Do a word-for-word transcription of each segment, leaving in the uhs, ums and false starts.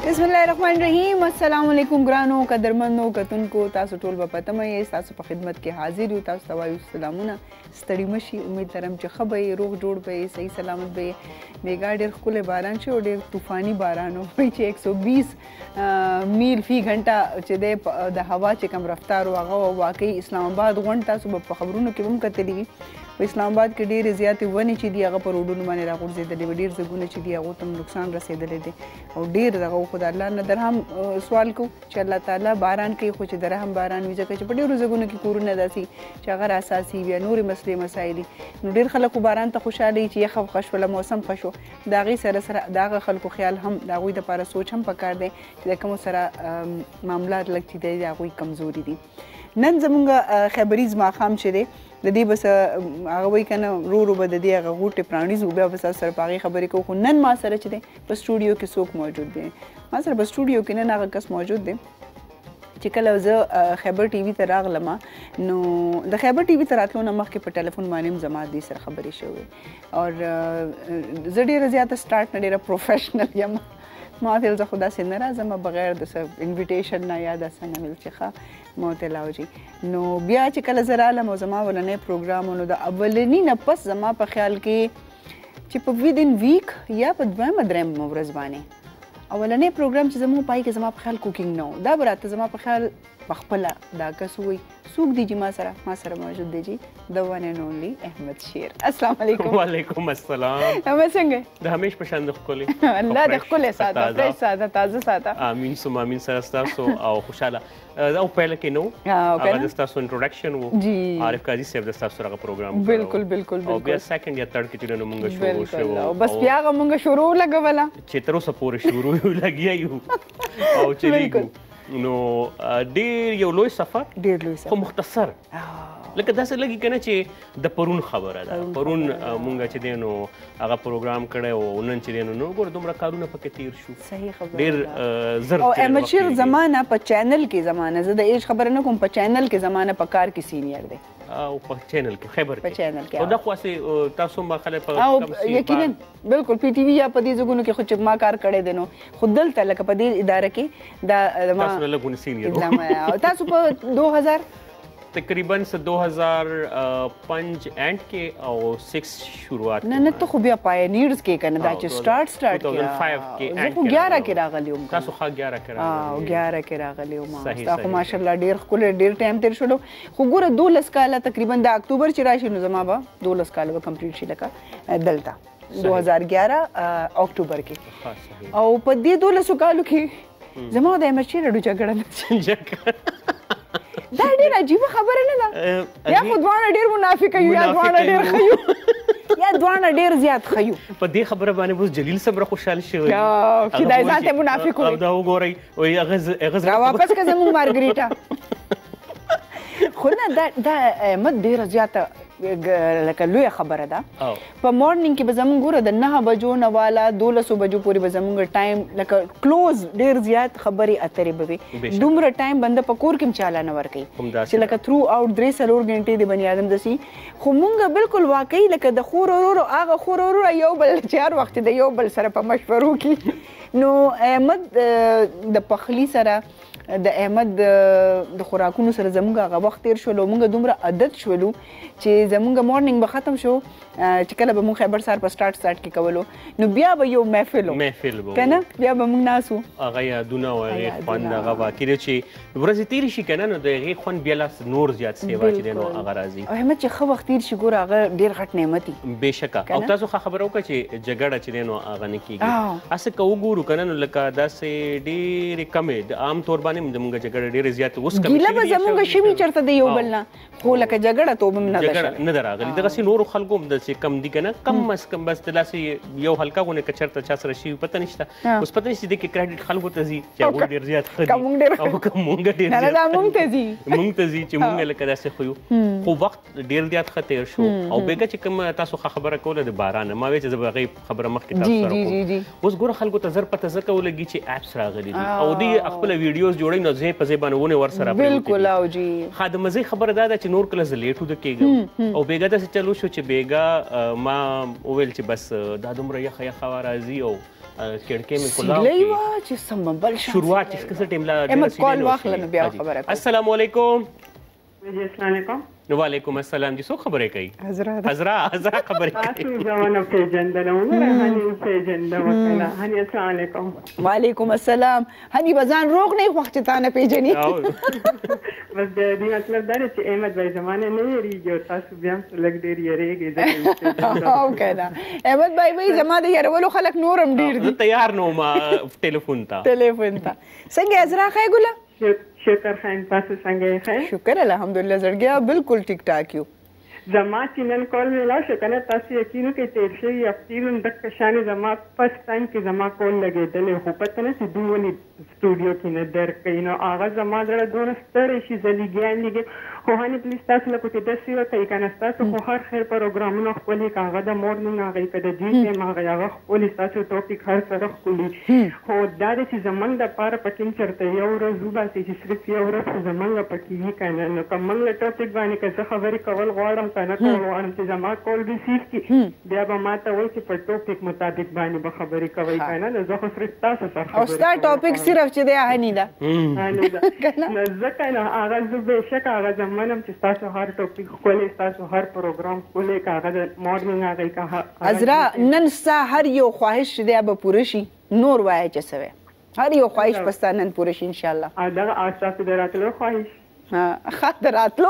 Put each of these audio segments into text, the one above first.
بسم الله الرحمن الرحیم. السلام علیکم ګرانو قدرمنو کتونکو، تاسو ټول به پته مې تاسو په خدمت کې حاضر یو. تاسو ته وایو سلامونه، ستړي مشي. امید لرم چې ښه به روغ جوړ به صحیح سلامت به. میګا ډېر ښکلی باران شو، ډېر طوفاني باران و چې ایک سو بیس میل فی غنټه چې دی د هوا چې کوم رفتار و هغه واقعي اسلام آباد غونډ تاسو به په خبرونو کې هم کتلی وي. په اسلام آباد کې ډېرې زیاتې ونې چې دي هغه په روډونو باندې راغورځېدلې وي، ډېر ځایونه چې دي هغو ته نقصان رسېدلی دی او ډېر دغه خو د الله نه در هم سوال کوو چې الله تعالی باران کوي، خو چې د رحم باران وي، ځکه چې په ډېرو ځایونو کې کورونه داسې چې هغه اساسي وي، نورې مسلې مسایل دي. نو ډېر خلک خو باران ته خوشحاله وي چې یخه ښه شوله، موسم ښه شو. د هغې سره سره د هغه خلکو خیال هم د هغوی دپاره سوچ هم پکار دی چې د کومو سره معاملات لږ چې دی د هغوی کمزوري دي. نن زمونږ خبریز ماښام چې دی د دې بس هغه وایي که نه ورو ورو به د دې هغه غوټې پرانیزو، بیا به ستاسو سره په هغې خبرې کوو. خو نن ما سره چې دی په سټوډیو کې څوک موجود دی؟ ما سره په سټوډیو کې نن هغه کس موجود دی چې کله زه خیبر ټي وي ته راغلم نو د خیبر ټي وي ته راتلو نه مخکې په ټلیفون باندې هم زما دې سره خبرې شوې او زه ډېره زیاته سټارټ نه ډېره پروفیشنل یم. ما ویل زه خو داسې نه راځم بغیر د څه انویټیشن نه یا داسې نه ویل چې ښه ما ورته لاوجي. نو بیا چې کله زه رالم او زما اولنی پروګرام نو د اولني نه پس زما په خیال کې چې په ویدن ویک یا په دویمه درېیمه ورځ باندې اولنی پروګرام چې زموږ پای کې زما په خیال کوکینګ نه و، دا به راته زما په خیال پخپله دا کس ووایي څوک دی چې ما سره ما سره موجود دی چې د ون اینڈ اونلی احمد شیر. السلام علیکم. وعلیکم السلام. احمد څنګه؟ د همیش په شان د ښکلې الله دې ښکلی ساته، فرېش ساته، تازه ساته. امین ثم امین سره ستاسو او خوشحاله او پیله کې نو هغه د ستاسو انټروډکشن و عارف قاضي صاحب د ستاسو سره پروګرام بالکل بالکل او بیا سیکنډ یا تھرډ کې چې نو موږ شروع شو بس بیا هغه موږ شروع لګوله چې تر اوسه پورې شروع لګیا یو او چلیږو. نو ډېر یو لوی سفر، ډېر لوی سفر خو مختصر، لکه داسې لګي که نه چې د پرون خبره ده. پرون مونږ چې دی نو هغه پروګرام کړی او نن چې دی نو نو ګوره دومره کارونه پکې تیر شو. صحیح خبره، ډېر زر او احمد شیر زمانه په چینل کې زمانه، زه د ایج خبره نه کوم، په چینل کې زمانه په کار کې سینیر دی او په چینل کې خیبر په چینل کې او دا خو اسې تاسو ما خلک په او یقینا بالکل پی ټي وي یا په دې ځایونو کې خو چې ما کار کړی دی نو خو دلته لکه په دې اداره کې دا ما تاسو لږونه سینیر او تاسو په دو هزار تقریباً سه دو هزار پنج اینڈ کې او سکس شروعات نه نه ته خو بیا پاینیرز کې کنه دا چې سٹارټ سٹارټ دو هزار پنځه کې زه خو ګیاره کې راغلی وم. تاسو ښه ګیاره کې راغلی او ګیاره کې راغلی وم. ستا خو ماشاءالله ډېر ښکلی ډېر ټایم تېر شولو. خو ګوره دولس کاله تقریبا د اکتوبر چې راشي نو زما به دولس کاله به کمپلیټ شي لکه دلته دو هزار ګیاره اکتوبر کې. او په دې دولسو کالو کې زما د احمد شیر اډو جګړه نه دا ډېر عجیبه خبره نه ده. یا خو دواړه ډېر منافقه یو یا دواړه ډېر ښه یو یا دواړه ډېر زیات ښه یو. په دې خبره باندې اوس جلیل صاحب خوشحاله شوی چې دا ځان ته منافق وي. دا وګورئ وایي هغه راواپس که زموږ مارګریټا. خو نه دا دا احمد ډېره زیاته لکه لویه خبره ده. په مارنینګ کې به زموږ ګوره د نهه بجو نه والا دولسو بجو پورې به زموږ ټایم لکه کلوز ډېر زیات خبرې اترې به وي. دومره ټایم بنده په کور کې هم چاله نه ورکوي چې لکه تھرو آوټ درې څلور غنټې د بني آدم داسې. خو مونږ بالکل واقعي لکه د خور ورور هغه خور ورور یو بل چې هر وخت د یو بل سره په مشورو کې. نو احمد د پخلي سره د احمد د خوراکونو سره زموږ هغه وخت تېر شولو، مونږ دومره عادت شولو چې زموږ مارنینګ به ختم شو چې کله به مونږ خیبر سهار په سټارټ سټارټ کې کولو نو بیا به یو محفل و محفل به که نه بیا به مونږ ناست وو. هغه یادونه او هغې خوند هغه واقع دی چې ورځې تېرې شي که نه نو د هغې خوند بیا لا نور زیات سیوا چې دی نو هغه راځي. او احمد چې ښه وخت تېر شي ګوره هغه ډېر غټ نعمت وي. بېشکه. او تاسو ښه خبره وکړه چې جګړه چې دی نو هغه نه کېږي. هسې که وګورو که نه نو لکه داسې ډېرې کمې د عام طور باندې هم زموږ جګړه ډېرې زیاتې اوس ګیله به زموږ شوي چېرته د یو بل نه، خو لکه جګړه توب هم نه ده جګړه نه ده راغلې. دغسې نورو خلکو هم داسې کم دي که نه کم از کم بس داسې یو هلکه غونې که چېرته چا سره شوي پته نشته. اوس پته نشته دې کې کریډټ خلکو ته ځي چې هغوی ډېر زیات ښه دي او که مونږ ډېر زیات مونږ ته ځي مونږ ته ځي چې مونږ لکه داسې ښه یو. خو وخت ډېر زیات ښه تېر شو. او بېګه چې کوم تاسو ښه خبره کوله د باران ما وایي چې زه به هغې خبره مخکې تاسو سره کوم. اوس ګوره خلکو ته زر پته ځکه ولګي چې ایپس راغلي دي او دوی خپله ویډیوز جوړوي نو ځای په ځای باندې ونې ورسره بالکل. او جي ښه د مزې خبره دا ده چې نور کله زه لیټ وده کېږم او بېګه داسې چلو شو چې بېګه ما وویل چې بس دا دومره یخه یخه هوا راځي او کړکۍ مې کولاو سیلۍ وه چې سمبل شان شروعات چې څه ټیم لا احمد کال واخله نو بیا خبره کوو. السلام علیکم. جی السلام علیکم. وعلیکم السلام. جی څوک خبرې کوي؟ حضرت حضرت حضرت خبرې کوي. تاسو ځوانه پیژندلم نه هني پیژندم وکړه. هني السلام علیکم. وعلیکم السلام. هني بزان روغ نه وخت ته نه پیژني. بس د دې مطلب دا چې احمد بھائی زمانه نه یریږي او تاسو بیا هم لګ ډیر یریږي ځکه او کنه احمد بھائی وای زما د یارولو خلک نورم ډیر دي. تیار نو ما ټلیفون ته ټلیفون ته څنګه ازرا خای ګله شکر خان تاسو څنګه یې؟ شکر الحمدلله زړګیا بالکل ټیک ټاک یو. زما چې نن کال مې لاړ شو کنه تاسو یقین وکړئ تېر شوي هفتې هم دغه شانې زما فرسټ ټایم کې زما کال لګېدلی خو پته نه چې دوی ولې سټوډیو کې نه درک کوي نو هغه زما زړه دونه ستړی شي زه لګیا لګې خو هاني پلیز تاسو له کوټې داسې وکړئ که نه ستاسو خو هر خیر پروګرامونه ښکلي که هغه د مورنینګ هغې که د دې ټایم هغې هغه ښکلي ستاسو ټاپک هر سره ښکلي خو دا دی چې زموږ دپاره پکې هم چېرته یو ورځ وباسي چې صرف یو ورځ خو زموږ پکې وي که نه نو که موږ له ټاپک باندې که زه خبرې کول غواړم که نه کول غواړم چې زما کول ریسیو کړي بیا به ما ته وایي چې په ټاپک مطابق باندې به خبرې کوئ که نه نو زه خو صرف تاسو سره او ستا ټاپک صرف چې دی هني ده هني ده نو ځکه نو هغه زه بېشکه هغه زه منم چې ستاسو هر ټاپک ښکلی ستاسو هر پروګرام ښکلی که هغه د مورنینګ هغې که عذرا نن ستا هر یو خواهش چې دی به پوره شي نور وایه چې څه وی هر یو خواهش به ستا نن پوره شي انشاءالله دغه ستاسو د راتلو خواهش ښه د راتلو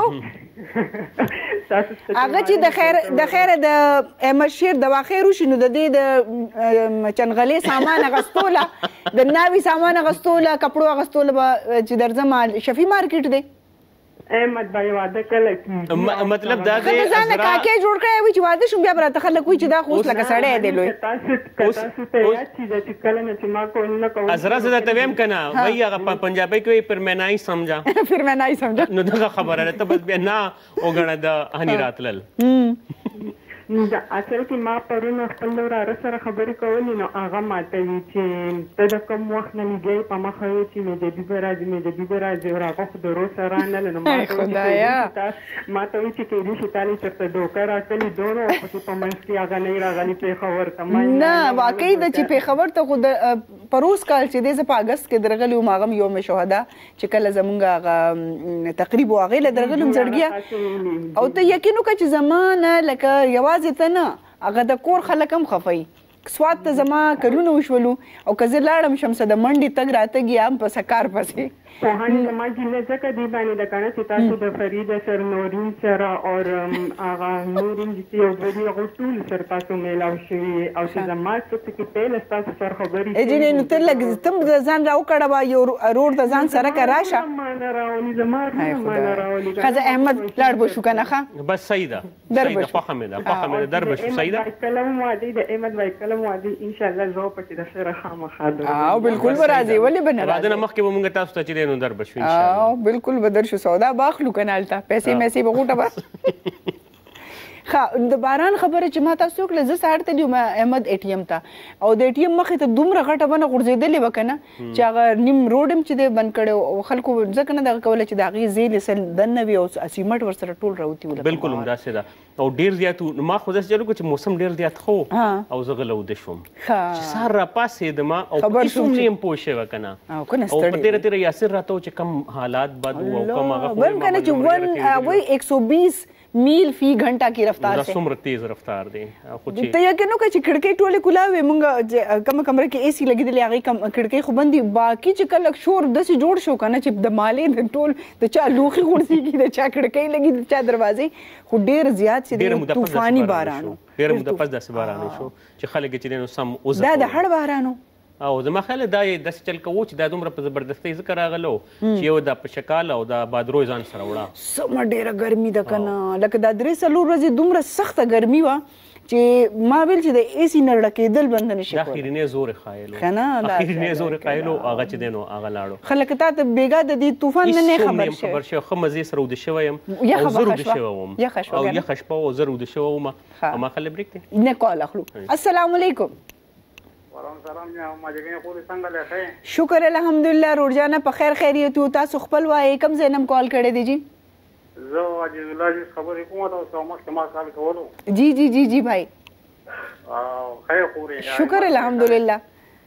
هغه چې د خیر د خیره د احمد شیر د واخیر وشي نو د دې د چنغلې سامان اغستوله د ناوي سامان اغستوله کپړو اغستوله به چې درځم شفي مارکیټ دی احمد بھائی واده کله مطلب دا دی ځان کاکې جوړ کړی وي چې واده شوم بیا به راته خلک وایي چې دا خو اوس لکه سړی دی لوی تاسو تاسو ته یاد چې کله نه چې ما کول نه کوم ازرا زه درته ویم که نه وایي هغه پنجابۍ کې وایي پر میں نه یې سمجھا پھر میں نه یې سمجھا نو دغه خبره ده ته بس بیا نه وګڼه د هني راتلل دا اصل کې ما پرون خپل وراره سره خبرې کولې نو هغه ماته وي چې ته د کوم وخت نه لګې په مخه وي چې مې د بي به راځي مې د بي به راځي او هغه خو د روز سره رانله نو ما ته وایي چې کېدای شي تا لې چېرته ډوکه راکړي دونه او پکې په منځ کې هغه نه یې راغلي پېښور ته نه واقعي ده چې پېښور ته خو د پروس کال چې دی زه په اګست کې درغلي وم هغه م یوم شهدا چې کله زمونږ هغه تقریب و هغې له درغلي وم زړګیا او ته یقین وکړه چې زما نه لکه یوازې ته نه هغه د کور خلک هم خفوي سوات ته زما کلونه وشولو او که زه لاړم شم څه د منډې تګ راتګ یا هم په سکار پسې پوهانې زما جمله ځکه دې باندې ده که نه چې تاسو د فریده سر نورین سره او هغه نورین چې یو دوه دي هغوی ټول سره تاسو میلاو شوي او چې زما څه پکې پیله ستاسو سره خبرې جینې نو ته لږ ته د ځان راوکړه به یو روډ ته ځان سره که راشه مانه راولي زما مانه راولي ښځه احمد لاړ به شو که نه ښه بس صحیح ده صحیح ده خوښه مې ده خوښه مې ده در به شو صحیح ده کله هم وعدې د احمد بھائی کله هم وعدې انشاءالله زه پکې د خیره خامخا او بالکل به راځي ولې به نه راځي واده نه مخکې به مونږ تاسو ته چې دی نو در به شو انشاءالله او بالکل به در شو سودا باخلو که نه هلته پیسې میسې به غوټه به ښه د باران خبره چې ما تاسو وکړه زه سهار تللی وم احمد اے ټي ایم ته او د اے ټي ایم مخې ته دومره غټه ونه غورځېدلې وه که نه چې هغه نیم روډ هم چې دی بند کړی او خلکو ځکه نه دغه کوله چې د هغې زیلې سل دننه وي او سیمټ ورسره ټول راوتي وو بالکل همداسې ده او ډېر زیات ما خو داسې چلو چې موسم ډېر زیات ښه او زه غله وده شوم چې سهار راپاڅېدم او هېڅ هم نه یم پوه شوی که نه او په تېره تېره یاسر راته و چې کم حالات بد و او کم هغه ویم که نه چې ون وایي ایک سو بیس میل فی घंटा کی رفتار سے څومره تیز رفتار دی خو چې ته یقین وکړه چې کړکۍ ټولې کولاوې مونږ کومه کمره کې اے سی لګېدلې هغې کړکۍ خو بندي باقي چې کله شور داسې جوړ شو که نه چې د مالې د ټول د چا لوښي غورځېږي د چا کړکۍ لګي د چا دروازې خو ډېر زیات چې دی طوفاني باران و ډېر موده پس داسې باران وشو چې خلک یې چې دی نو سم دا د هړ باران و او زما خیال دا یې داسې چل کوو چې دا دومره په زبردستۍ ځکه راغلی و چې یو دا په شکال او دا بادروی ځان سره وړه سمه ډېره ګرمي ده که نه لکه دا درې څلور ورځې دومره سخته ګرمي وه چې ما ویل چې د اے سی نه ړکېدل بنده نه شي دا اخرینی زور یې ښایلو که نه اخرینی زور یې ښایلو هغه چې دی نو هغه لاړو خلک تا ته بېګا د دې طوفان نه نه خبر شوی خبر شوی ښه مزې سره وده شوی یم او زه وده شوی وم او یخه شپه او زه وده شوی وم او ما خلک بریک دی نه کال اخلو السلام علیکم شکر الحمدلله روړجانه په خیر خیریت یو تاسو خپل وایئ کوم ځای نه م کال کړی دی جی زه عزیز الله عزیز خبرې کوم تاسو مخکې ما کال کولو جی جی جی جی بھائی خیر خورې شکر الحمدلله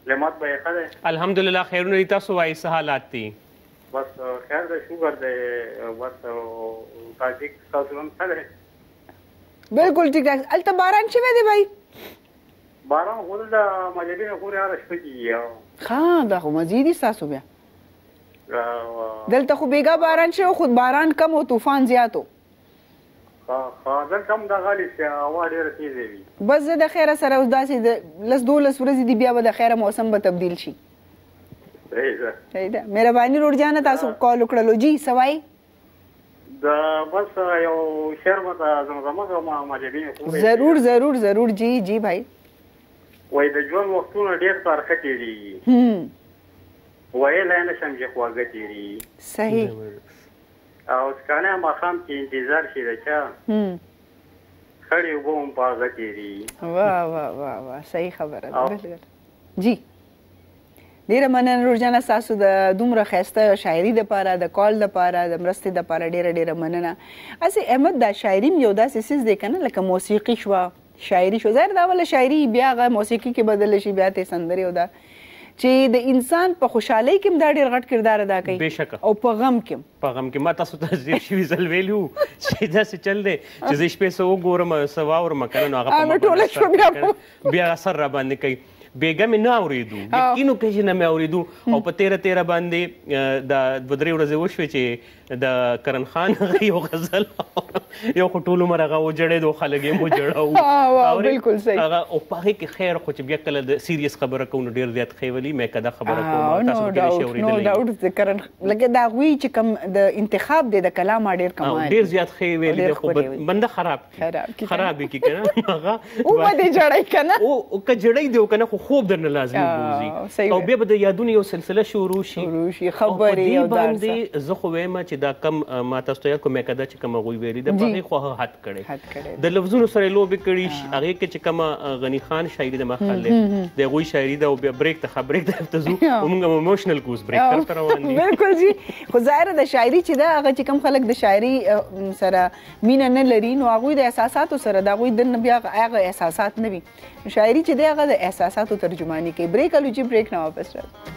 لمات به ښه دی الحمدلله خیرونه دي تاسو وایي څه حالات دي بس خیر دی شکر دی بس تاجک تاسو هم ښه دی بالکل ټیک ټاک هلته باران شوی دی بھائی باران خو دلته مجبي نه پورې هره شپه کېږي ښه دا خو مزید دي ستاسو بیا دلته خو بیګا باران شو خود باران کم او طوفان زیات و دلته هم دغه هلې چې هوا ډېره تېزه وي بس زه د خیره سره اوس داسې د لس دولس ورځې دي بیا به د خیره موسم به تبدیل شي صحیح ده صحیح ده مهرباني روډ جانه تاسو کال وکړلو جی سوای د بس یو شعر به د زمزمه ما مجبي ضرور ضرور ضرور جی جی بھائی وای د ژوند وختونه ډېر تارخه تېرېږي ویلی نه شم چې خواږه تېرېږي صحیح او سکانه ماښام کې انتظار شي د چا خړې اوبه هم په هغه تېرېږي واه واه واه واه صحیح خبره ده بالکل جی ډیره مننه روزانه تاسو د دومره ښایسته شاعري دپاره د کال دپاره د مرستې دپاره ډیره ډیره مننه هسې احمد دا شاعري م یو داسې څیز دی که نه لکه موسیقي شوه شاعري شوه ظاهر دا اوله شاعري بیا هغه موسیقي کې بدله شي بیا ته سندرې او دا چې د انسان په خوشحالۍ کې هم دا ډېر غټ کردار ادا کوي بېشکه او په غم کې هم په غم کې ما تاسو ته ډېر شوي ځل ویلي وو چې داسې چل دی چې زه شپې څه وګورم څه واورم که نه نو هغه په ټوله شپه بیا بیا اثر را باندې کوي بیګا مې نه اورېدو یقین وکړئ چې نه مې اورېدو او په تیره تیره باندې دا دوه درې ورځې وشوې چې د کرن خان هغه یو غزل یو خو ټول عمر هغه وجړېدو خلک یې وجړه بالکل صحیح هغه او په هغې کې خیر خو چې بیا کله د سیریس خبره کوو نو ډېر زیات ښې ولي مې که دا خبره کوم تاسو پکې نشئ اورېدلی لکه د هغوی چې کوم د انتخاب دی د کلام ډېر کمال ډېر زیات ښې ویلي دی خو بنده خراب خراب یې کړي که نه هغه ومه دې جړی که نه او که جړی دی او که نه خو خوب درنه لازمي بوځي او بیا به د یادونو یو سلسله شروع شي شروع شي خبرې او باندې زه خو وایم چې دا کم ما تاسو ته یاد کوم که دا چې کوم هغوی ویلي ده په هغې خو هغه حد کړی د لفظونو سره یې لوبې کړي هغې کې چې کومه غني خان شاعري ده ما خیال دی د هغوی شاعري ده او بیا بریک ته بریک طرف ته ځو موږ هم ایموشنل کوز بریک طرف ته روان دي بالکل جی خو ظاهره د شاعري چې ده هغه چې کوم خلک د شاعري سره مینه نه لري نو هغوی د احساساتو سره د هغوی دننه بیا هغه احساسات نه وي شاعري چې دی هغه د احساساتو ترجماني کوي بریک الو جی بریک نه واپس راځو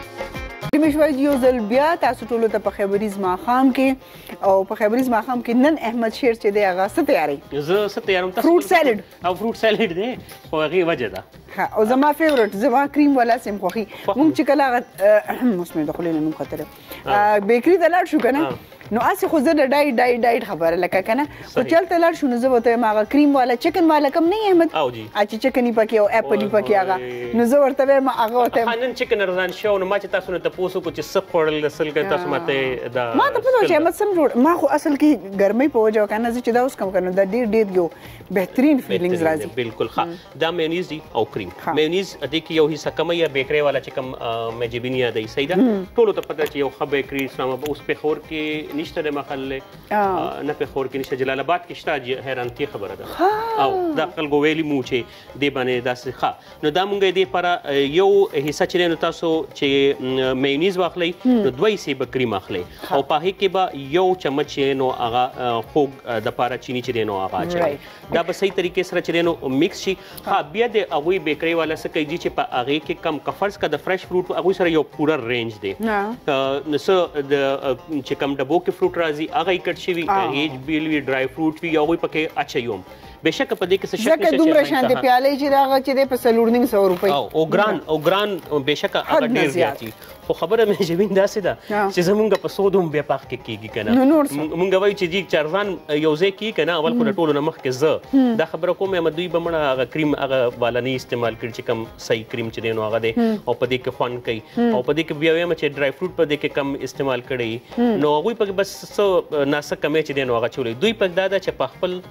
مشوای یو ځل بیا تاسو ټولو ته په خبریز ماښام کې او په خبریز ماښام کې نن احمد شیر چې دی هغه څه تیاری زه څه تیارم تاسو فروټ سیلډ او فروټ سیلډ دی خو هغې وجه ده ها او زما فیورټ زما کریم والا سیم خوښي مونږ چې کله هغه اوس مې د خولې نه نوم ختلی بیکري ته لاړ شو که نه نو هسې خو زه د ډایټ ډایټ ډایټ خبره لکه که نه خو چلته لاړ شو نو زه به ورته وایم هغه کریم والا چکن والا کم نه احمد چې چکن یې پکې او ایپل یې پکې هغه نو زه ورته وایم هغه ورته نن چکن ارزان شو نو ما چې تاسو نه تپوس وکړو چې څه خوړل اصل کې تاسو ماته دا ما ته پته چې احمد سم جوړ ما خو اصل کې ګرمۍ په وجه که نه زه چې دا اوس کم که نو دا ډېر ډېر یو بهترین فیلینګز راځي بالکل ښه دا میونیز دی او کریم میونیز دې کې یو حصه کمه یا بیکرۍ والا چې کوم میجبینیا دی صحیح ده ټولو ته پته چې یو ښه بیکري اسلام آباد اوس پېښور کې نشته دی محل نه پېښور کې نشته جلال آباد کې شته حیرانتي خبره ده او دا خلکو ویلي مو چې دې باندې داسې ښه نو دا مونږ یې دې لپاره یو حصه چې دی نو تاسو چې میونیز واخلئ نو دوه حصې به کریم اخلئ او په هغې کې به یو چمچ نو هغه خوږ دپاره چیني چې دی نو هغه اچوئ دا به صحیح طریقې سره چې دی نو میکس شي ها بیا د هغوی بیکرۍ والا څه کوي چې په هغې کې کم که فرض که د فرش فروټ هغوی سره یو پوره رینج دی نو څه د چې کم ډبو کې فروټ راځي هغه یې کټ شوي هغې بیل وي ډرای فروټ وي هغوی پکې اچوي هم بېشکه په دې کې څه شک نشته ځکه دومره شانتې پیالې چې د هغه چې دی په څلور نیم سوه روپۍ او ګران او ګران بېشکه هغه ډېر زیات وي خو خبره مې جبین داسې ده چې زمونږ په سود هم بیا په هغه کې کېږي که نه مونږ وایو چې جي چارزان یو ځای کېږي که نه اول خو د ټولو نه مخکې زه دا خبره کوم یم دوی به مړه هغه کریم هغه والا نه استعمال کړي چې کوم صحیح کریم چې دی نو هغه دی او په دې کې خوند کوي او په دې کې بیا وایم چې ډرای فروټ په دې کې کم استعمال کړی نو هغوی پکې بس څه ناسه کمی چې دی نو هغه چولی دوی پکې دا ده چې په خپل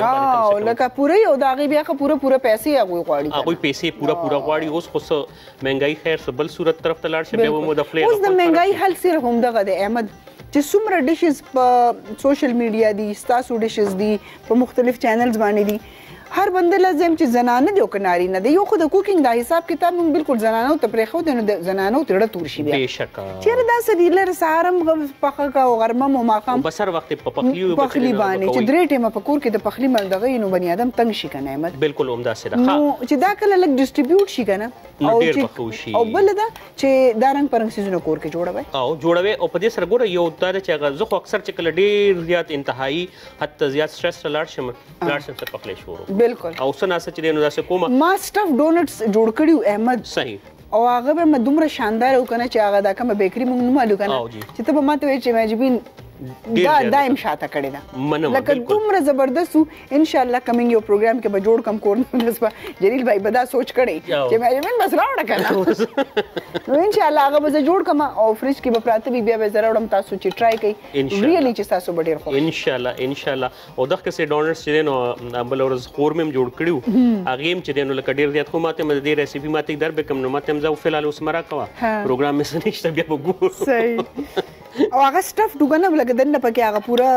لکه پوره یو د هغې بیا ښه پوره پوره پیسې هغوی غواړي هغوی پیسې پوره پوره غواړي اوس خو څه مهنګایي خیر څه بل صورت طرف ته لاړ شي بیا به مو د خولې اوس د مهنګایي حل صرف همدغه دی احمد چې څومره ډشز په سوشل میډیا دي ستاسو ډشز دي په مختلف چینلز باندې دي هر بنده لازم چې زنانه دی او کناري نه دی یو خو د کوکینګ دا حساب کتاب موږ بالکل زنانو ته پرې خو د زنانو ته ډېر تور شي بیا بهشکه چیرې دا سدي لر سهارم پخه کا او غرمه مو ماقام بس هر وخت په پخلی او پخلی باندې چې درې ټیمه په کور کې د پخلی مل دغه نو بنی ادم تنگ شي کنه احمد بالکل عمده سره نو چې دا کله لګ ډیسټریبیوټ شي کنه او چې او بل دا چې دا رنګ پرنګ سيزونه کور کې جوړوي او جوړوي او په دې سره ګوره یو دا چې هغه زه خو اکثر چې کله ډېر زیات انتهایی حتی زیات سټرس لاړ شم لاړ شم څه پخلی شروع بالکل او څه ناسه چې نو داسې کومه ما سټف ډونټس جوړ کړیو احمد صحیح او هغه به دومره شاندار وکنه چې هغه دا کوم بیکری مونږ نه معلوم کنه چې ته به ماته وایې چې ماجبین دا دایم شاته کړی دا لکه دومره زبردست ان شاء الله کمینګ یو پروګرام کې به جوړ کم کور نسبه جلیل بھائی به دا سوچ کړی چې ماجبین بس راوړه کنه نو ان شاء الله هغه به جوړ کما او فریج کې به پراته بي بیا به زره وړم تاسو چې ټرای کړئ ریلی چې تاسو به ډیر خو ان شاء الله ان شاء الله او دغه څه ډونرز چې نو بل ورځ خور مم جوړ کړیو هغه هم چې نو لکه ډیر زیات خو ماته مې دې ریسیپي ماته در به کم نو ماته مزه فلال اوس مرا کوا پروګرام مې سنشته بیا وګورم صحیح او هغه سټف دوګنه لکه دنه پکې هغه پورا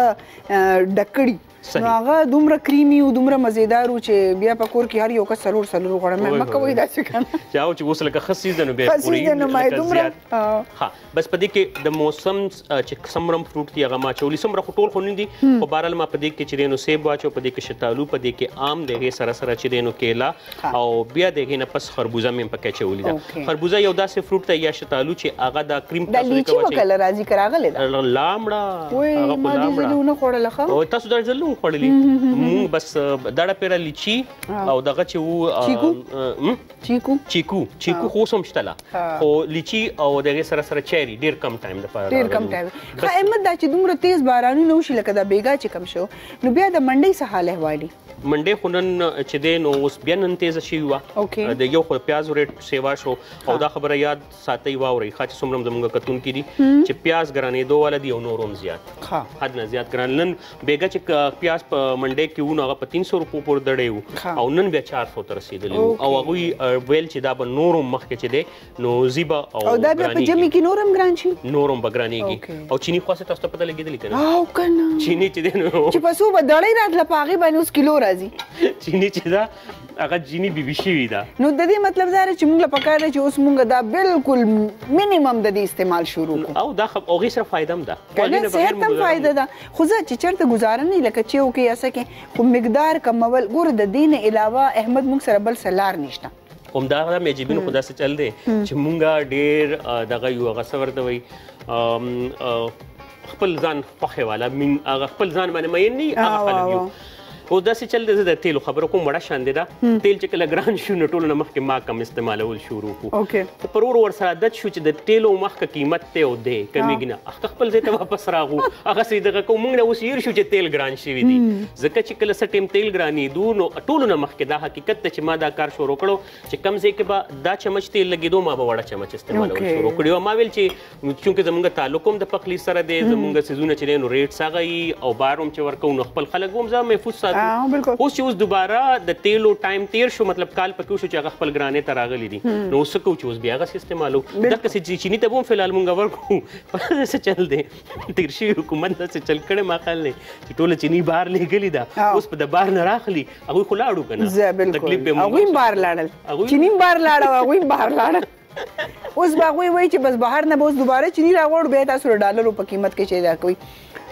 ډکړی نو هغه دومره کریمي او دومره مزیدار چې بیا په کور کې هر یو کس سرور سرور غواړم مې مکه وای دا څه کنه چاو چې اوس لکه خص سیزن به پوری دومره ها بس په دې کې د موسم چې سمرم فروټ دی هغه ما چولې سمره خټول خو نه دي او بهرال ما په دې کې چې نو سیب واچو په دې کې شتالو په دې کې آم دغه سره سره چې نو کیلا او بیا دغه نه پس خربوزه مې پکې چولې ده خربوزه یو داسې فروټ دی یا شتالو چې هغه دا کریم تاسو کوي چې کلر راځي کراغله ده لامړه هغه په لامړه نه خوړل خو او تاسو درځلو خوړلې مونږ بس دړه پیره لیچی او دغه چې وو چیکو چیکو چیکو چیکو خو سم شتلا او لیچی او دغه سره سره چيري ډیر کم ټایم د پاره ډیر کم ټایم خو احمد دا چې دومره تیز بارانونه وشي لکه دا بیګا چې کم شو نو بیا د منډي څه حال احوالي منډه خو نن چې دی نو اوس بیا نن تیز شي وا د یو خو پیاز ریټ سیوا شو او دا خبره یاد ساتي واوري خاص سمرم زموږ کتون کې دي چې پیاز ګرانې دوه ول دي او نورم زیات ها حد نه زیات ګران نن بیګا چې پیاز په منډه کې ونه هغه په تین سو روپو پور دړې او نن بیا چار سو تر رسیدلی او هغه ویل چې دا به نورم مخ کې چې دی نو زیبا او دا بیا په جمی کې نورم ګران شي نورم بګرانېږي او چینی خو څه تاسو پته لګیدلی کنه او کنه چینی چې دی نو چې پسو به دړې راتله پاغي باندې اوس کیلو چینی چې دا هغه چینی بي بي شي دا نو د دې مطلب دا چې موږ له پکاره چې اوس موږ دا بالکل مینیمم د دې استعمال شروع کو او دا خو هغه سره فائدہ هم ده کنه صحت هم فائدہ ده خو ځکه چې چرته گزاره نه لکه چې او کې اسه کې خو مقدار کمول ګور د دین علاوه احمد موږ سره بل سلار نشته همدا مې جبین خدا سے چل دی چې مونږه ډېر دغه یو غسور ته وي خپل ځان خوخه والا من هغه خپل ځان باندې مې نه هغه خلک یو او داسې چل دی زه د تیلو خبره کوم وړه شان دی دا تیل چې کله ګران شو نو ټولو نه مخکې ما کم استعمالول شروع کړو خو پر ور ورسره عادت شو چې د تیلو مخکې قیمت ته او دی کمیږي نه خپل ځای ته واپس راغو هغه سې دغه کوم موږ نه اوس یې شو چې تیل ګران شوی دی ځکه چې کله څه ټیم تیل ګرانېدو نو ټولو نه مخکې دا حقیقت ته چې ما دا کار شروع کړو چې کم ځای کې به دا چمچ تیل لګېدو ما به وړه چمچ استعمالول شروع کړو ما ویل چې چونکې زموږ تعلق هم د پخلي سره دی زموږ سیزونه چې نو ریټ څنګه او بار هم چې ورکو نو خپل خلک هم ځا محفوظ ساتي اوس چې اوس دوباره د تیلو ټایم تیر شو مطلب کال پکې شو چې هغه خپل ګرانې ته راغلي دي نو اوس کو چې اوس بیا هغه استعمالو دغه چې چینی ته هم فلحال مونږ ورکو څه چل دی تیر شي حکومت څه چل کړي ما خل نه چې ټول چینی بهر لګلې ده اوس په د بهر نه راخلي هغه خو لاړو کنه تکلیف به هغه بهر لاړل چینی بهر لاړ هغه بهر لاړ اوس باغوي وای چې بس بهر نه اوس دوباره چینی راوړ به تاسو ډالرو په قیمت کې شي دا کوي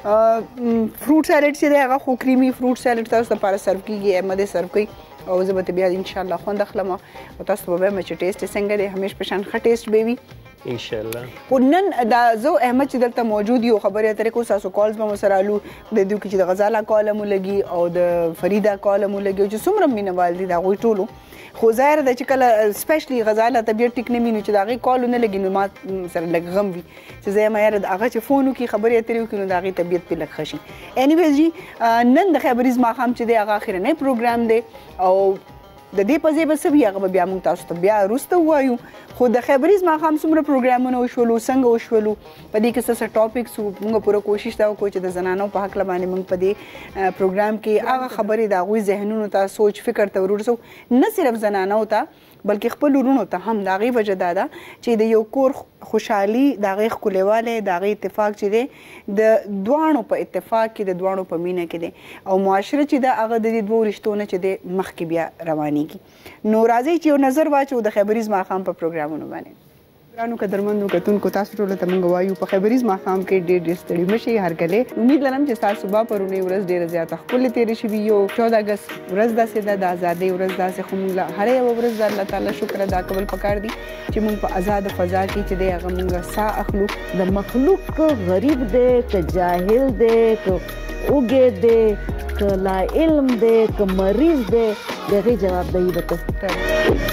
فروټ سالډ چې دی هغه خو کریمي فروټ سالډ تاسو لپاره سرو کیږي احمد سرو کوي او زه به بیا ان شاء الله خوند اخلم او تاسو به مې چې ټیسټ څنګه دی همیش پشان ښه ټیسټ به وي ان شاء الله ونن دا زه احمد چې دلته موجود یو خبرې اترې کو تاسو کالز به مسره الو د دې کې چې د غزاله کالم لګي او د فریدا کالم لګي چې څومره مینوال دي دا غوي ټولو خو ظاهر ده چې کله سپیشلی غزاله طبیعت ټیک نه مینو چې دا غي کال نه لګي نو ما سره لګ غم وي چې زه ما یاره هغه چې فونو کې خبرې اترې وکړو دا غي طبیعت په لګ خشي انیویز جی نن د خبريز ما خام چې دی هغه اخرنه پروګرام دی او د دې په ځای به څه وي هغه بیا موږ تاسو ته بیا وروسته ووایو خو د خبریز ماښام څومره پروګرامونه وشولو څنګه وشولو په دې کې څه څه ټاپکس وو موږ پوره کوشش دا وکړو چې د زنانو په هکله باندې موږ په دې پروګرام کې هغه خبرې د هغوی ذهنونو ته سوچ فکر ته ورورسو نه صرف زنانو ته بلکې خپل ورونو ته هم د هغې وجه دا ده چې د یو کور خوشحالي د هغې ښکلیوالی د هغې اتفاق چې دی د دواړو په اتفاق کې د دواړو په مینه کې دی او معاشره چې ده هغه د دې دوو رشتو نه چې دی مخکې بیا روانېږي. نو راځئ چې یو نظر واچو د خیبریز ماښام په پروګرامونو باندې. ګرانو قدرمنو کتونکو تاسو ټولو ته موږ وایو په خیبریز ماښام کې ډېر ډېر ستړي مه شئ هرکلی. امید لرم چې ستاسو صبح پرونۍ ورځ ډېره زیاته ښکلې تېرې شوي. یو چودہ اګست ورځ داسې ده د ازادۍ ورځ داسې خو موږ له هره یوه ورځ د الله تعالی شکر ادا کول پکار دي چې موږ په ازاده فضا کې چې دی هغه موږ ساه اخلو. د مخلوق که غریب دی که جاهل دی که اوږې دی که لا علم دی که مریض دی د هغې جوابدهي به ته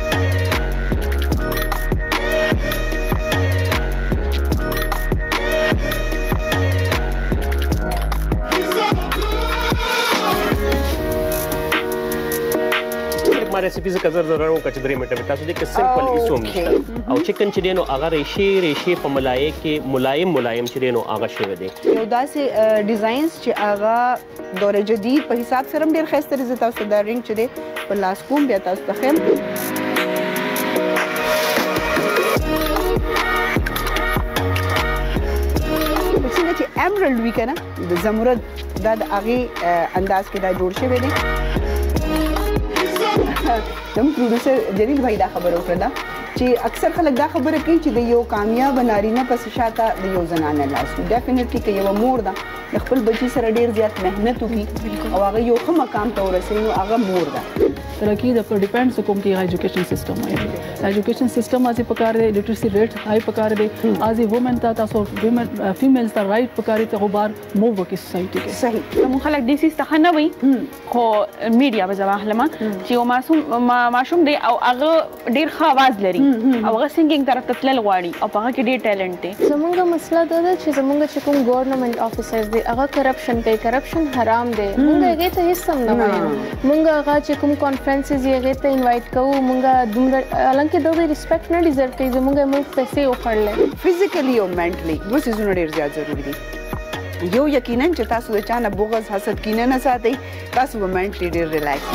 रेसिपी څخه زر زر راو کچ درې منټه تاسو دې کې سمپل ایسوم نشته او چکن چې دی نو هغه ریشې ریشې په ملایې کې ملایم ملایم چې دی نو هغه شوی دی. یو داسې ډیزاینز چې هغه دور جدید په حساب سره هم ډېر ښایسته دی. زه تاسو ته دا رنګ چې دی په لاس کوم بیا تاسو ته ښیم. څنګه چې ایمرلډ وي که نه د زمرد دا د هغې انداز کې دا جوړ شوی دی. زموږ پروډوسر جلیل بھائی دا خبره وکړه ده چې اکثر خلک دا خبره کوي چې د یو کامیابه نارینه پسې شاته د یو زنانه لاس وي. ډیفینټلی که یوه مور ده د خپل بچي سره ډېر زیات محنت وکړي او هغه یو ښه مقام ته ورسوي نو هغه مور ده. तरक्की द पर डिपेंड्स कोम की एजुकेशन सिस्टम है एजुकेशन सिस्टम आज पकार दे लिटरेसी रेट हाई पकार दे आज वुमेन ता तासो वुमेन फीमेल्स ता राइट पकार ते गोबार मूव की सोसाइटी के صحیح مو خلک د سیس ته نه وي خو میډیا به زما اخلمه چې یو معصوم معصوم دی او هغه ډیر ښه आवाज لري او هغه سنگینګ طرف ته تلل غواړي او هغه کې ډیر ټیلنټ دی. زمونږ مسله دا ده چې زمونږ چې کوم ګورنمنت افیسرز دی هغه کرپشن کوي. کرپشن حرام دی. مونږ هغې ته هېڅ هم نه وایو. مونږ هغه چې کوم کانفرنسز یې هغې ته انوایټ کوو مونږ دومره حالانکې د هغوی ریسپیکټ نه ډیزرو کوي. زمونږ یې موږ پیسې وخوړلی. فزیکلی او منټلی دوه څیزونه ډېر زیات ضروري دي. یو یقینا چې تاسو د چا نه بغض حسد کینه نه ساتئ تاسو به منټلی ډېر ریلیکس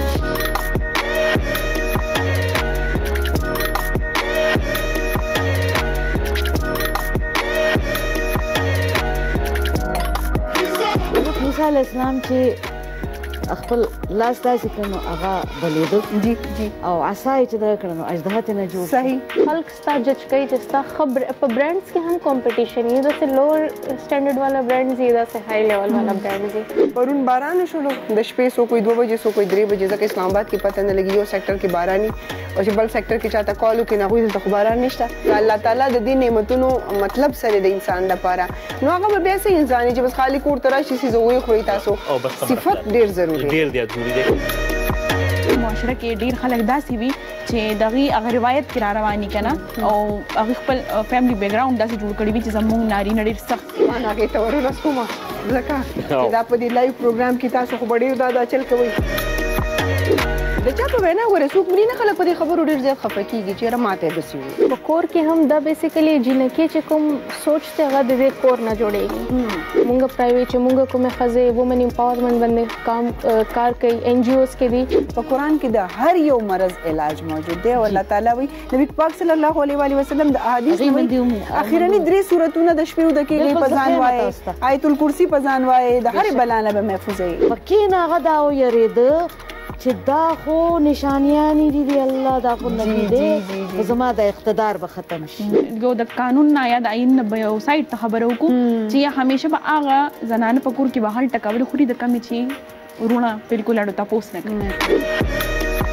حضرت موسی علیه السلام چې خپل لاس داسې کړ نو هغه بلېده جی جی او عصا یې چې دغه کړه نو اژدها ترې نه جوړ. صحیح. خلک ستا جج کوي چې ستا ښه په برانډز کې هم کمپټیشن وي. داسې لوور سټینډرډ والا برانډز وي داسې هائی لیول والا برانډز وي. پرون باران وشولو د شپې څو کوئی دوه بجې څو کوئی درې بجې ځکه اسلام آباد کې پته نه لګي یو سیکټر کې باراني او چې بل سیکټر کې چاته کال وکړي نه هغوی دلته خو باران نشته. الله تعالی د دې نعمتونو مطلب سره د انسان لپاره نو هغه به بیا څه انسان چې بس خالي کور ته راشي څیز هغوی خوري تاسو صفت ډېر ضروري ډېر زیات ضروري دی. معاشره کې ډیر خلک داسې وي چې دغه هغه روایت کې را رواني کنه او هغه خپل فیملی بیک ګراوند داسې جوړ کړی وي چې زموږ نارینه ډیر سخت ما هغې ته ورسومه ځکه چې دا په دې لایو پروګرام کې تاسو خو به ډېر دا دا چل کوئ. د چا په وینا ګوره څوک مري نه خلک په دې خبرو ډېر زیات خفه کېږي چې یاره ماته یې داسې وي. په کور کې هم دا بیسیکلي جینکې چې کوم سوچ دی هغه د دې کور نه جوړېږي. مونږ پرایویټ چې مونږ کومې ښځې وومن امپاورمنټ باندې کام کار کوي این جی اوز کې دي. په قرآن کې د هر یو مرض علاج موجود دی او الله تعالی وایي نبي پاک صلی الله علیه وسلم د احادیث اخرني درې سورتونه د شپې او د کېږدۍ په ځان وایي آیت الکرسي په ځان وایي د هرې بلا نه به محفوظ یې. پکې نه هغه دا ویرېده چې دا خو نشانیانې دي د الله دا خو نبي دی خو زما د اقتدار به ختم شي. یو د قانون نه یا د آئین نه به یو سایډ ته خبره وکړو چې همیشه به هغه زنانه په کور کې به هل ټکول خوري د کمې چې وروڼه بالکل اړو تپوس نه کوي.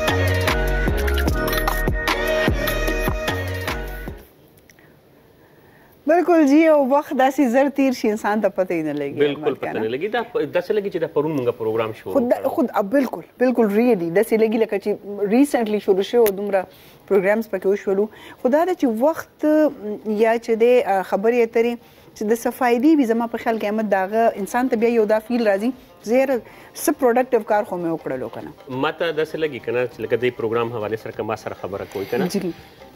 بالکل جی او وخت داسې زر تیر شي انسان ته پته یې نه لګي. بالکل پته نه لګي دا داسې لګي چې دا پرون موږ پروګرام شروع خود خود بالکل بالکل ریلی داسې لګي لکه چې ریسنټلی شروع شوی دومره پروګرامز پکې وشولو. خو دا ده چې وخت یا چې د خبرې اترې چې د څه فایدې وي زما په خیال کې احمد د هغه انسان ته بیا یو دا فیل راځي زیره څه پروډکټیو کار خو مې وکړلو کنه ماته داسې لګي کنه چې لکه د پروګرام حواله سره ما سره خبره کوي کنه جی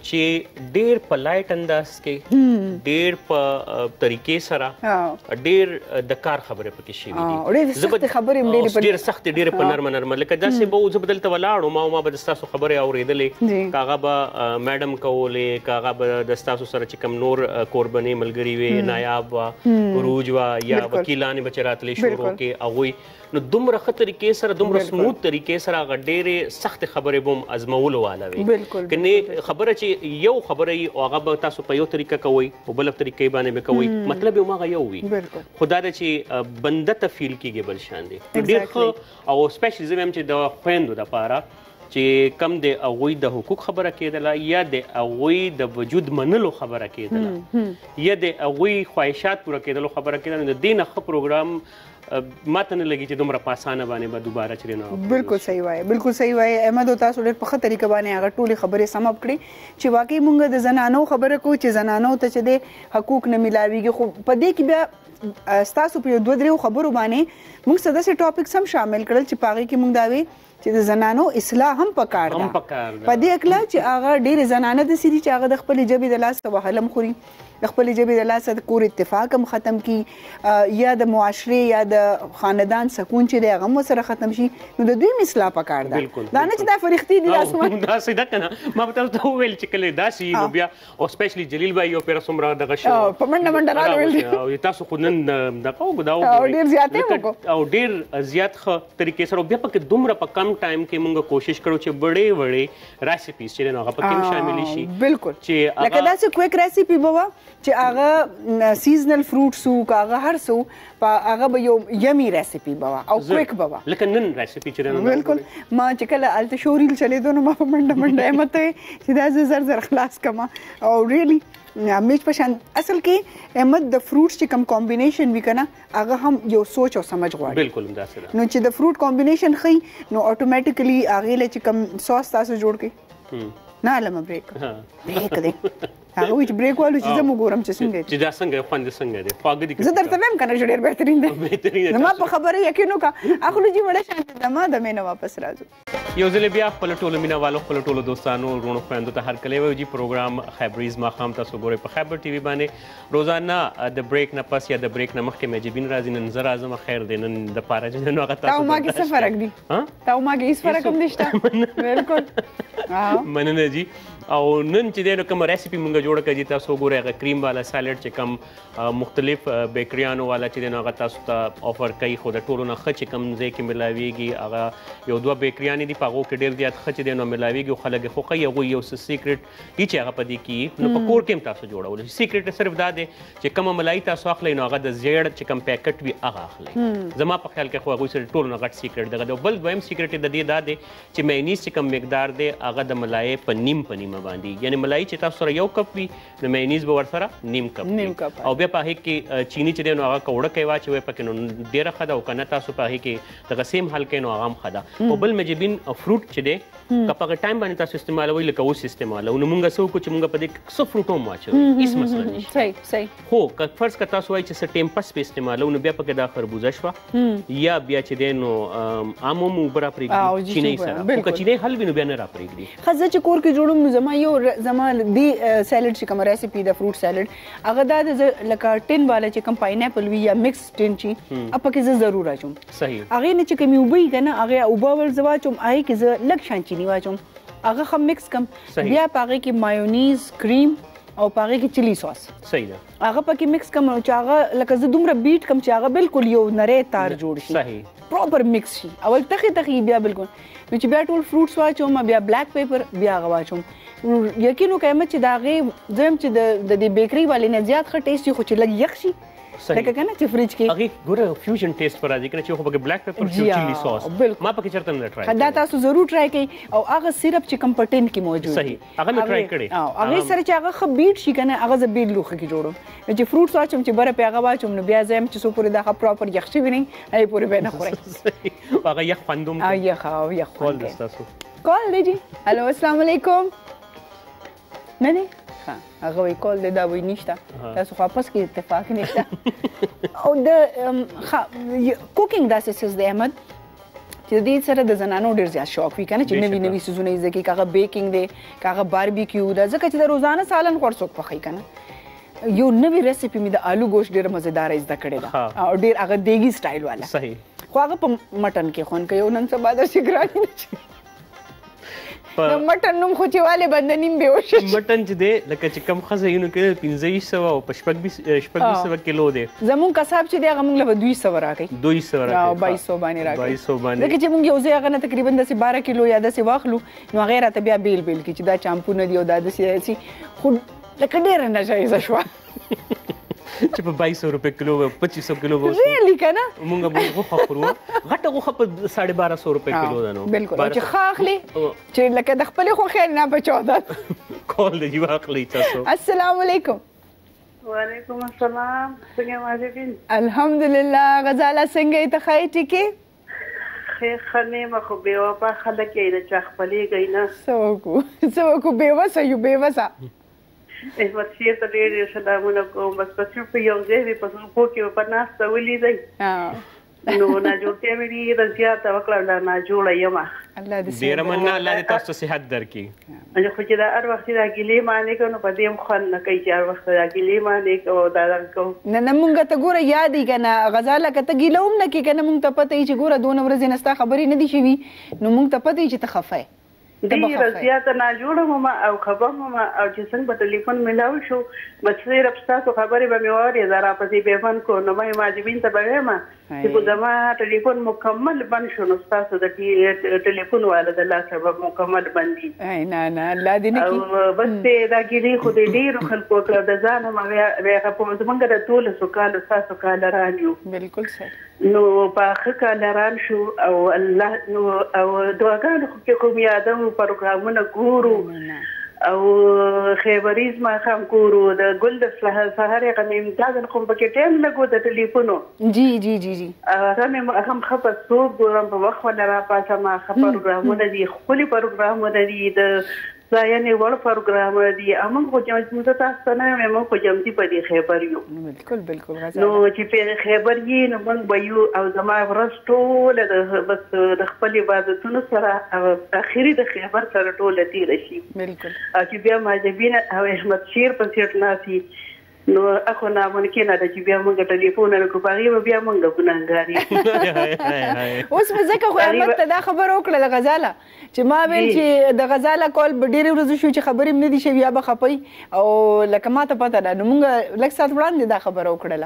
چې ډېر په لایټ انداز کې ډېر په طریقې سره ډېر د کار خبرې پکې شي دي ډېر سخت خبرې ډېر ډېر سخت ډېر په نرم نرم لکه داسې به زه بدلته ولاړو ما ما به تاسو خبرې اورېدلې کاغه به میډم کولې کاغه به د تاسو سره چې کم نور قرباني ملګری وي نایاب وا روج وا یا وکیلان بچراتلې شروع کې هغه نو دومره ښه طریقې سره دومره سموث طریقې سره هغه ډېرې سختې خبرې به هم ازمولو والا وي کنې خبره چې یو خبره یي او هغه به تاسو په یو طریقه کوئ په بله طریقې باندې به کوئ مطلب یې هماغه یو وي خو دا ده چې بنده ته فیل کېږي بل شان دی ډېر ښه او سپیشلي زه وایم چې د خویندو دپاره چې کم د هغوی د حقوق خبره کېدله یا د هغوی د وجود منلو خبره کېدله یا د هغوی خواهشات پوره کېدلو خبره کېدله نو د دې نه ښه پروګرام ماته نه لګي چې دومره په اسانه باندې به دوباره چرې نه بالکل صحیح وایي بالکل صحیح وایي احمد او تاسو ډېر په ښه طریقه باندې هغه ټولې خبرې سم اپ کړې چې واقعي مونږ د زنانو خبره کوو چې زنانو ته چې د حقوق نه میلاویږي خو په دې کې بیا ستاسو په دوه درېو خبرو باندې مونږ څه داسې ټاپکس هم شامل کړل چې په هغې کې مونږ دا وی چې د زنانو اصلاح هم پکار ده په دې اکله چې هغه ډېرې زنانه داسې دي چې هغه د خپلې ژبې د لاسه وهل هم خوري د خپلې ژبې د لاسه د کور اتفاق هم ختم کی یا د معاشرې یا د خاندان سکون چې دی هغه هم ورسره ختم شي نو د دوی هم اصلاح پکار ده دا نه چې دا فرښتې دي لاسونه داسې ده که نه ما به تاسو ته وویل چې کله داسې وي نو بیا او سپیشلي جلیل بھائی یو پیره څومره دغه شو په منډه منډه راغلل او تاسو خو نن دغه وګدا او ډېر زیات یې او ډېر زیات ښه طریقې سره بیا پکې دومره په کم ټایم کې موږ کوشش کړو چې وړې وړې ریسیپیز چې نو هغه پکې شامل شي بالکل چې لکه داسې کویک ریسیپي به وه چې هغه سیزنل فروټس وو که هغه هر څه په هغه به یو یمي ریسیپي به وه او کویک به وه لکه نن ریسیپي چې نن بالکل ما چې کله هلته شوریل چلېدو نو ما په منډه منډه احمد ته چې دا زه زر زر خلاص کړم او ریلی همیش په شان اصل کې احمد د فروټس چې کوم کمبینیشن وي که نه هغه هم یو سوچ او سمجھ غواړي بالکل همداسې ده نو چې د فروټ کمبینیشن ښي نو اټومیټیکلی هغې له چې کوم ساس تاسو جوړ کړئ نه علمه بریک بریک دی هغه وایي چې بریک والو چې زه مو ګورم چې څنګه چې دا څنګه خوند څنګه دی خواږه دي زه درته وایم که نه چې ډېر بهترین دی نو ما په خبره یقین وکړه اخلو جي وړه شانتې ده ما د مینه واپس راځو یو ځل بیا خپل ټولو مینوالو خپل ټولو دوستانو ورونو خویندو ته هرکلی وایو جي پروګرام خیبریز ماښام تاسو ګورئ په خیبر ټي وي باندې روزانه د بریک نه پس یا د بریک نه مخکې مجبین راځي نن زه راځم خیر دی نن دپاره چې نن هغه تا او ما کې څه فرق دی تا او ما کې هېڅ فرق هم نشته بالکل مننه جي او نن چې دی نو کومه ریسیپي مونږ جوړه کړه جي تاسو وګورئ هغه کریم والا سیلډ چې کوم مختلف بیکریانو والا چې دی نو هغه تاسو ته آفر کوي خو د ټولو نه ښه چې کوم ځای کې ملاویږي هغه یو دوه بیکریانې دي په هغو کې ډېر زیات ښه چې دی نو ملاویږي خو خلک یې خوښوي هغوی یو څه سیکرټ دي چې هغه په دې کې نو په کور کې هم تاسو جوړولی شئ سیکرټ صرف دا دی چې کومه ملایي تاسو اخلئ نو هغه د زیړ چې کوم پیکټ وي هغه اخلئ زما په خیال کې خو هغوی سره ټولو نه غټ سیکرټ دغه دی بل دویم سیکرټ یې د دې دا دی چې مینیز چې کوم مقدار دی هغه د ملایي په نیم په نیمه باندې یعنې ملایي چې تاسو سره یو کپ وي نو مینیز به ورسره نیم کپ او بیا په هغې کې چینی چې دی نو هغه که وړکی واچوئ پکې نو ډېره ښه ده او که نه تاسو په هغې کې دغه سیم حل کوئ نو هغه هم ښه ده او بل مجبین فروټ چې دی که په هغه ټایم باندې تاسو استعمالوئ لکه اوس استعمالوو نو مونږ څه وکړو چې مونږ په دې کې څه فروټ هم واچوئ هېڅ مسله نشته صحیح صحیح خو که فرض که تاسو وایئ چې څه ټیمپس پې استعمالوو نو بیا پکې دا خربوزه شوه یا بیا چې دی نو ام هم اوبه راپرېږدي چینۍ سره خو که چینۍ حل وي نو بیا نه راپرېږدي ښه زه چې کور کې جوړوم نو زما یو زما دې سیلډ چې کومه ریسیپي ده فروټ سیلډ هغه دا د لکه ټین والا چې کوم پاینیپل وي یا مکس ټین چې هغه پکې زه ضرور اچوم صحیح هغې نه چې کومې اوبه وي که نه هغې اوبه ور زه واچوم هغې کې زه لږ شان چیني واچوم هغه ښه مکس کم بیا په هغې کې مایونیز کریم او په هغې کې چلی ساس صحیح ده هغه پکې مکس کم چې هغه لکه زه دومره بیټ کم چې هغه بالکل یو نری تار جوړ شي صحیح پراپر مکس شي اول تخې تخې بیا بالکل نو چې بیا ټول فروټس واچوم بیا بلیک پیپر بیا هغه واچوم یقین وکړئ چې د هغې زه یم چې د دې بیکري والې نه زیات ښه ټیسټ وي خو چې لږ یخ شي لکه که نه چې فریج کې هغې ګوره فیوژن ټیسټ په راځي که نه چې خو پکې بلیک پیپر شي چلی ساس ما پکې چېرته نه ټرای دا تاسو ضرور ټرای کړئ او هغه سیرپ چې کوم په ټین کې موجود صحیح هغه مې ټرای کړی هغې سره چې هغه ښه بیټ شي که نه هغه زه بیټ لوښه کې جوړوم نو چې فروټس واچوم چې بره پې هغه واچوم نو بیا زه یم چې څو پورې دا ښه پراپر یخ شوي نه هغې پورې به نه خورئ هغه یخ خوند هم یخ او یخ کال ده ستاسو کال دی جي هلو السلام علیکم نه نه ها هغه وی کول دی دا وی نشته تاسو خو پس کې اتفاق نشته او د کوکینګ داسې څه دی احمد چې دې سره د زنانو ډېر زیات شوق وي کنه چې نوي نوي سيزونه یې ځکه کاغه بیکینګ دی کاغه باربیکیو دا ځکه چې د روزانه سالن خور څوک پخې کنه یو نوی ریسیپي مې د آلو گوشت ډېر مزیدار زده کړې ده او ډېر هغه دیګي سټایل والا صحیح خو هغه په مټن کې خون کوي نن سبا د شګرانی د مټن نوم خو چې والے باندې نیم به وشي مټن چې دی لکه چې کم خزه یو کې پنځه سوه او پشپږ سوه کیلو دی زمون کساب چې دی هغه موږ له دوه سوه راکړي دوه سوه راکړي او بایس سوه باندې راکړي بایس سوه باندې لکه چې موږ یو ځای هغه نه تقریبا داسې بارہ کیلو یا داسې واخلو نو هغه راته بیا بیل بیل کې چې دا چامپو نه دی او دا داسې خو لکه ډېره ناجایزه شوه چې په بایس سوه روپۍ کیلو به پچیس سوه کیلو به ریلی که نه مونږ به غوښه خورو غټه غوښه په ساړه بارہ سوه روپۍ کیلو ده نو بلکل چې ښه اخلي چې لکه د خپلې خوښې نه په چودہ کول دی یو اخلي تاسو السلام علیکم وعلیکم السلام څنګه ماجبین الحمدلله غزاله څنګه یې ته ښه ټیکې ښه ښه نیمه خو بېوفا خلک یې د چا خپلېږئ نه څه وکړو څه وکړو بېوسه یو بېوسه احمد شیر ته ډېر ډېر سلامونه کوم بس په صرف یو ځای دی په څوکو کې په ناسته ولیدئ نو ناجوړتیا مې ډېره زیاته وکړه لا ناجوړه یمه ډېره مننه الله دې تاسو ته صحت درکړي خو چې دا هر وخت دا ګیلې معنې کوو نو په دې هم خوند نه کوي چې هر وخت دا ګیلې معنې کوو دا دغه کوو نه نه مونږ ته ګوره یاد یې که نه غزاله که ته ګیله هم نه کړې که نه مونږ ته پته یي چې ګوره دونه ورځې نه ستا خبرې نه دي شوي نو مونږ ته پته یي چې ته خفه یې ډېره زیاته ناجوړه وم او خفه وم او چې څنګه به ټلیفون میلاو شو بس صرف ستاسو خبرې به مې واورېده راپسې بې بند کړو نو ما یې ماجبین ته به وایم چې خو زما ټلیفون مکمل بند شو نو ستاسو د ټلیفون والا د لاسه به مکمل بند وي نه نه الله دې نه کړي او بس دا ګیلې خو د ډېرو خلکو وکړه د ځان هم هغه په زموږ د دولسو کالو ستاسو کالران یو بلکل صحیح نو په ښه کالران شو او الله نو او دعاګانو خو کې کوم یادوو پروګرامونه ګورو او خیبریز ماښام ګورو د ګل د سهار هغه مې امتیازن خو پکې ټایم لګو د ټلیفونو جی جی جی جی هغه مې هم ښه په څوک ګورم په وخت باندې راپاڅم ښه پروګرامونه دي ښکلي پروګرامونه دي د ځایانې وړ پروګرام دي موږ خو موږ تاسو ته نه یم موږ خو جمدي په دې خیبر یو بلکل بلکل نو چې په خیبر یې نو موږ به یو او زما ورځ ټوله د بس د خپل عبادتونو سره او اخري د خیبر سره ټوله تېره شي بلکل او چې بیا ماجبین او احمد شیر په سیټ ناسي نو اخو ناممکن ده چې بیا موږ ټلیفون وکړو په هغې به بیا موږ ګناهګار یو اوس مې ځکه خو احمد ته دا خبره وکړله غزاله چې ما ویل چې د غزاله کول به ډېرې ورځې شو چې خبرې م نه دي شوي یا به خپئ او لکه ما ته پته ده نو موږ لږ ساعت وړاندې دا خبره وکړله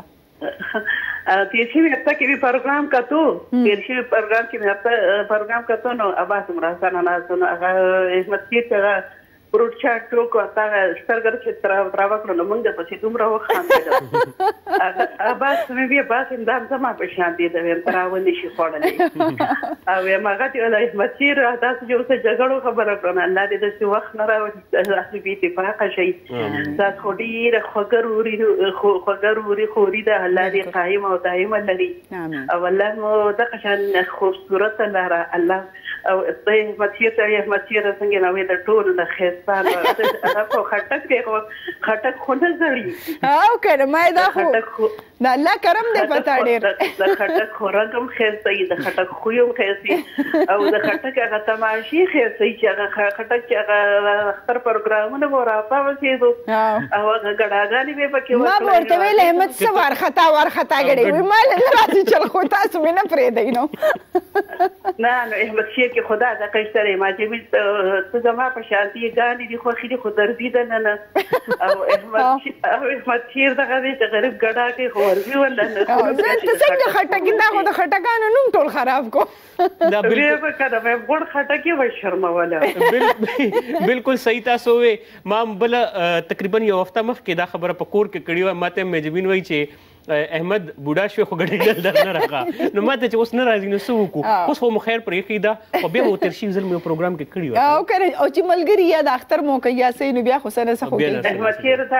تیر شوي هفته کې مې پروګرام کتو تیر شوي پروګرام کې مې هفته پروګرام کتو نو عباس مراسانه ناستو نو هغه احمد شیر ته هغه فروټ چاټ ټوکو هغه سترګر چې راوکړو نو موږ پسې دومره وخاندېدل عباس مې بیا باس اندام زما په شان دی د ویم راونې شي خوړلی او یم هغه ته ویل احمد شیر تاسو چې اوس جګړو خبره کړم الله دې داسې وخت نه راوړي تاسو بې اتفاقه شئ تاسو خو ډېره خوږه رووري خوږه رووري خوري ده الله دې قایم او دایمه لري او الله مو دغه شان خوبصورته لاره الله او احمد شیر ته احمد شیر څنګه نو د ټولو نه خیستان هغه خو خټک دی خو خټک خو نه زړي او کنه ما دا خو دا الله کرم دې پتا ډېر د خټک خو رقم خیسته د خټک خو یو خیسي او د خټک هغه تماشي خیسي چې هغه خټک چې هغه اختر پروګرامونه مو راپاوسېدو او هغه ګډاګانې به پکې ما ورته ویل احمد څه وارخطا وارخطا ګړې وي ما له راځي چل خو تاسو مې نه پرېږدئ نو نه نو احمد شیر کې خدا د قیشترې ما چې ته زما په شانتي ګانې دي خوښې دي خو دردي ده نه نه او احمد شیر دغه دی چې غریب ګډا کې خو ورځي ولا نه ته څنګه خټکي دا خو د خټکانو نوم ټول خراب کو دا بالکل کړه مې ګډ خټکي و شرموله بالکل صحیح تاسو وې ما بل تقریبا یو هفته مخکې دا خبره په کور کې کړې وه ماته مجبین وایي چې احمد بوډا شوی خو ګډېدل در نه راغله نو ما ته چې اوس نه راځي نو څه وکړو اوس خو مو خیر پرېښې ده او بیا مو تېر شوي ځل مې پروګرام کې کړي وه او کنه او چې ملګري یا د اختر موقع یا څه نو بیا خو څه نه څه خو احمد شیر ته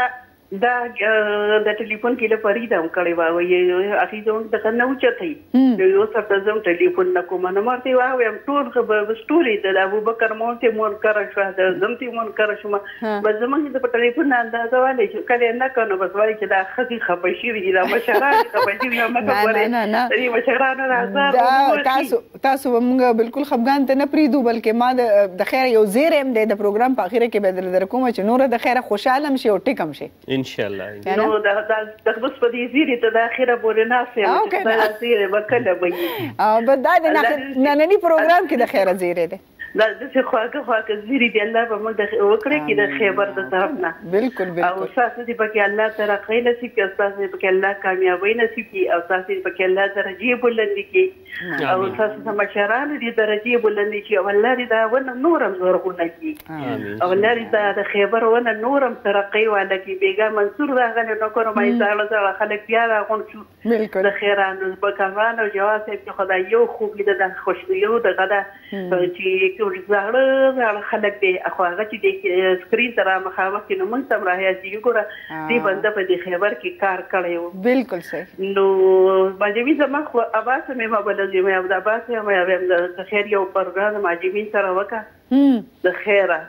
دا د ټلیفون کې له فرید هم کړی و وایي اخی زه د کنه اوچتې یو څه زم ټلیفون نه کوم نه مرته وایم ټول ستوري د ابوبکر مونته مون کړ شو د زمتي مون کړ شو بس زمونږ د ټلیفون نه اندازه والي چې کله نه کنه بس وایي چې دا خدي خپشي وی دا مشران خپشي وی ما کوله نه نه دې مشران راځه تاسو تاسو موږ بالکل خفګان ته نه پریدو بلکې ما د خیر یو زیرم د پروګرام په اخیره کې بدل در کوم چې نور د خیر خوشاله شي او ټیکم شي ان شاء الله نو دا د بس په دې زیری ته د اخیره پورې ناسه چې دا زیری وکړه به او بس دا د نننی پروګرام کې د خیر زیری ده دا د څه خواږه خواږه زیری دی الله به موږ د وکړه کې د خیبر د طرف نه بالکل بالکل او تاسو دې پکې الله ترقی نصیب کړي تاسو دې پکې الله کامیابی نصیب کړي او تاسو دې پکې الله درجه بلند کړي او تاسو د مشران دې درجه بلند کړي او الله دې دا ونه نورم زورغونه کړي او الله دې دا د خیبر ونه نورم ترقی والا کړي بیګا منصور راغله نو کوم مې زړه زړه خلک بیا راغون شو بالکل د خیرانو بکوان او جواز چې خدای یو خوب دې د خوشبو د غدا چې زړه زړه خلک دی خو هغه چې د سکرین سره مخامخ کې نو موږ تم راځي یو ګوره دې بنده په دې خیبر کې کار کړی و بالکل صحیح نو ماجوي زما خو اباس مې ما بلل مې ابدا اباس مې د خیر یو پروګرام ماجوي سره وکړه د خیره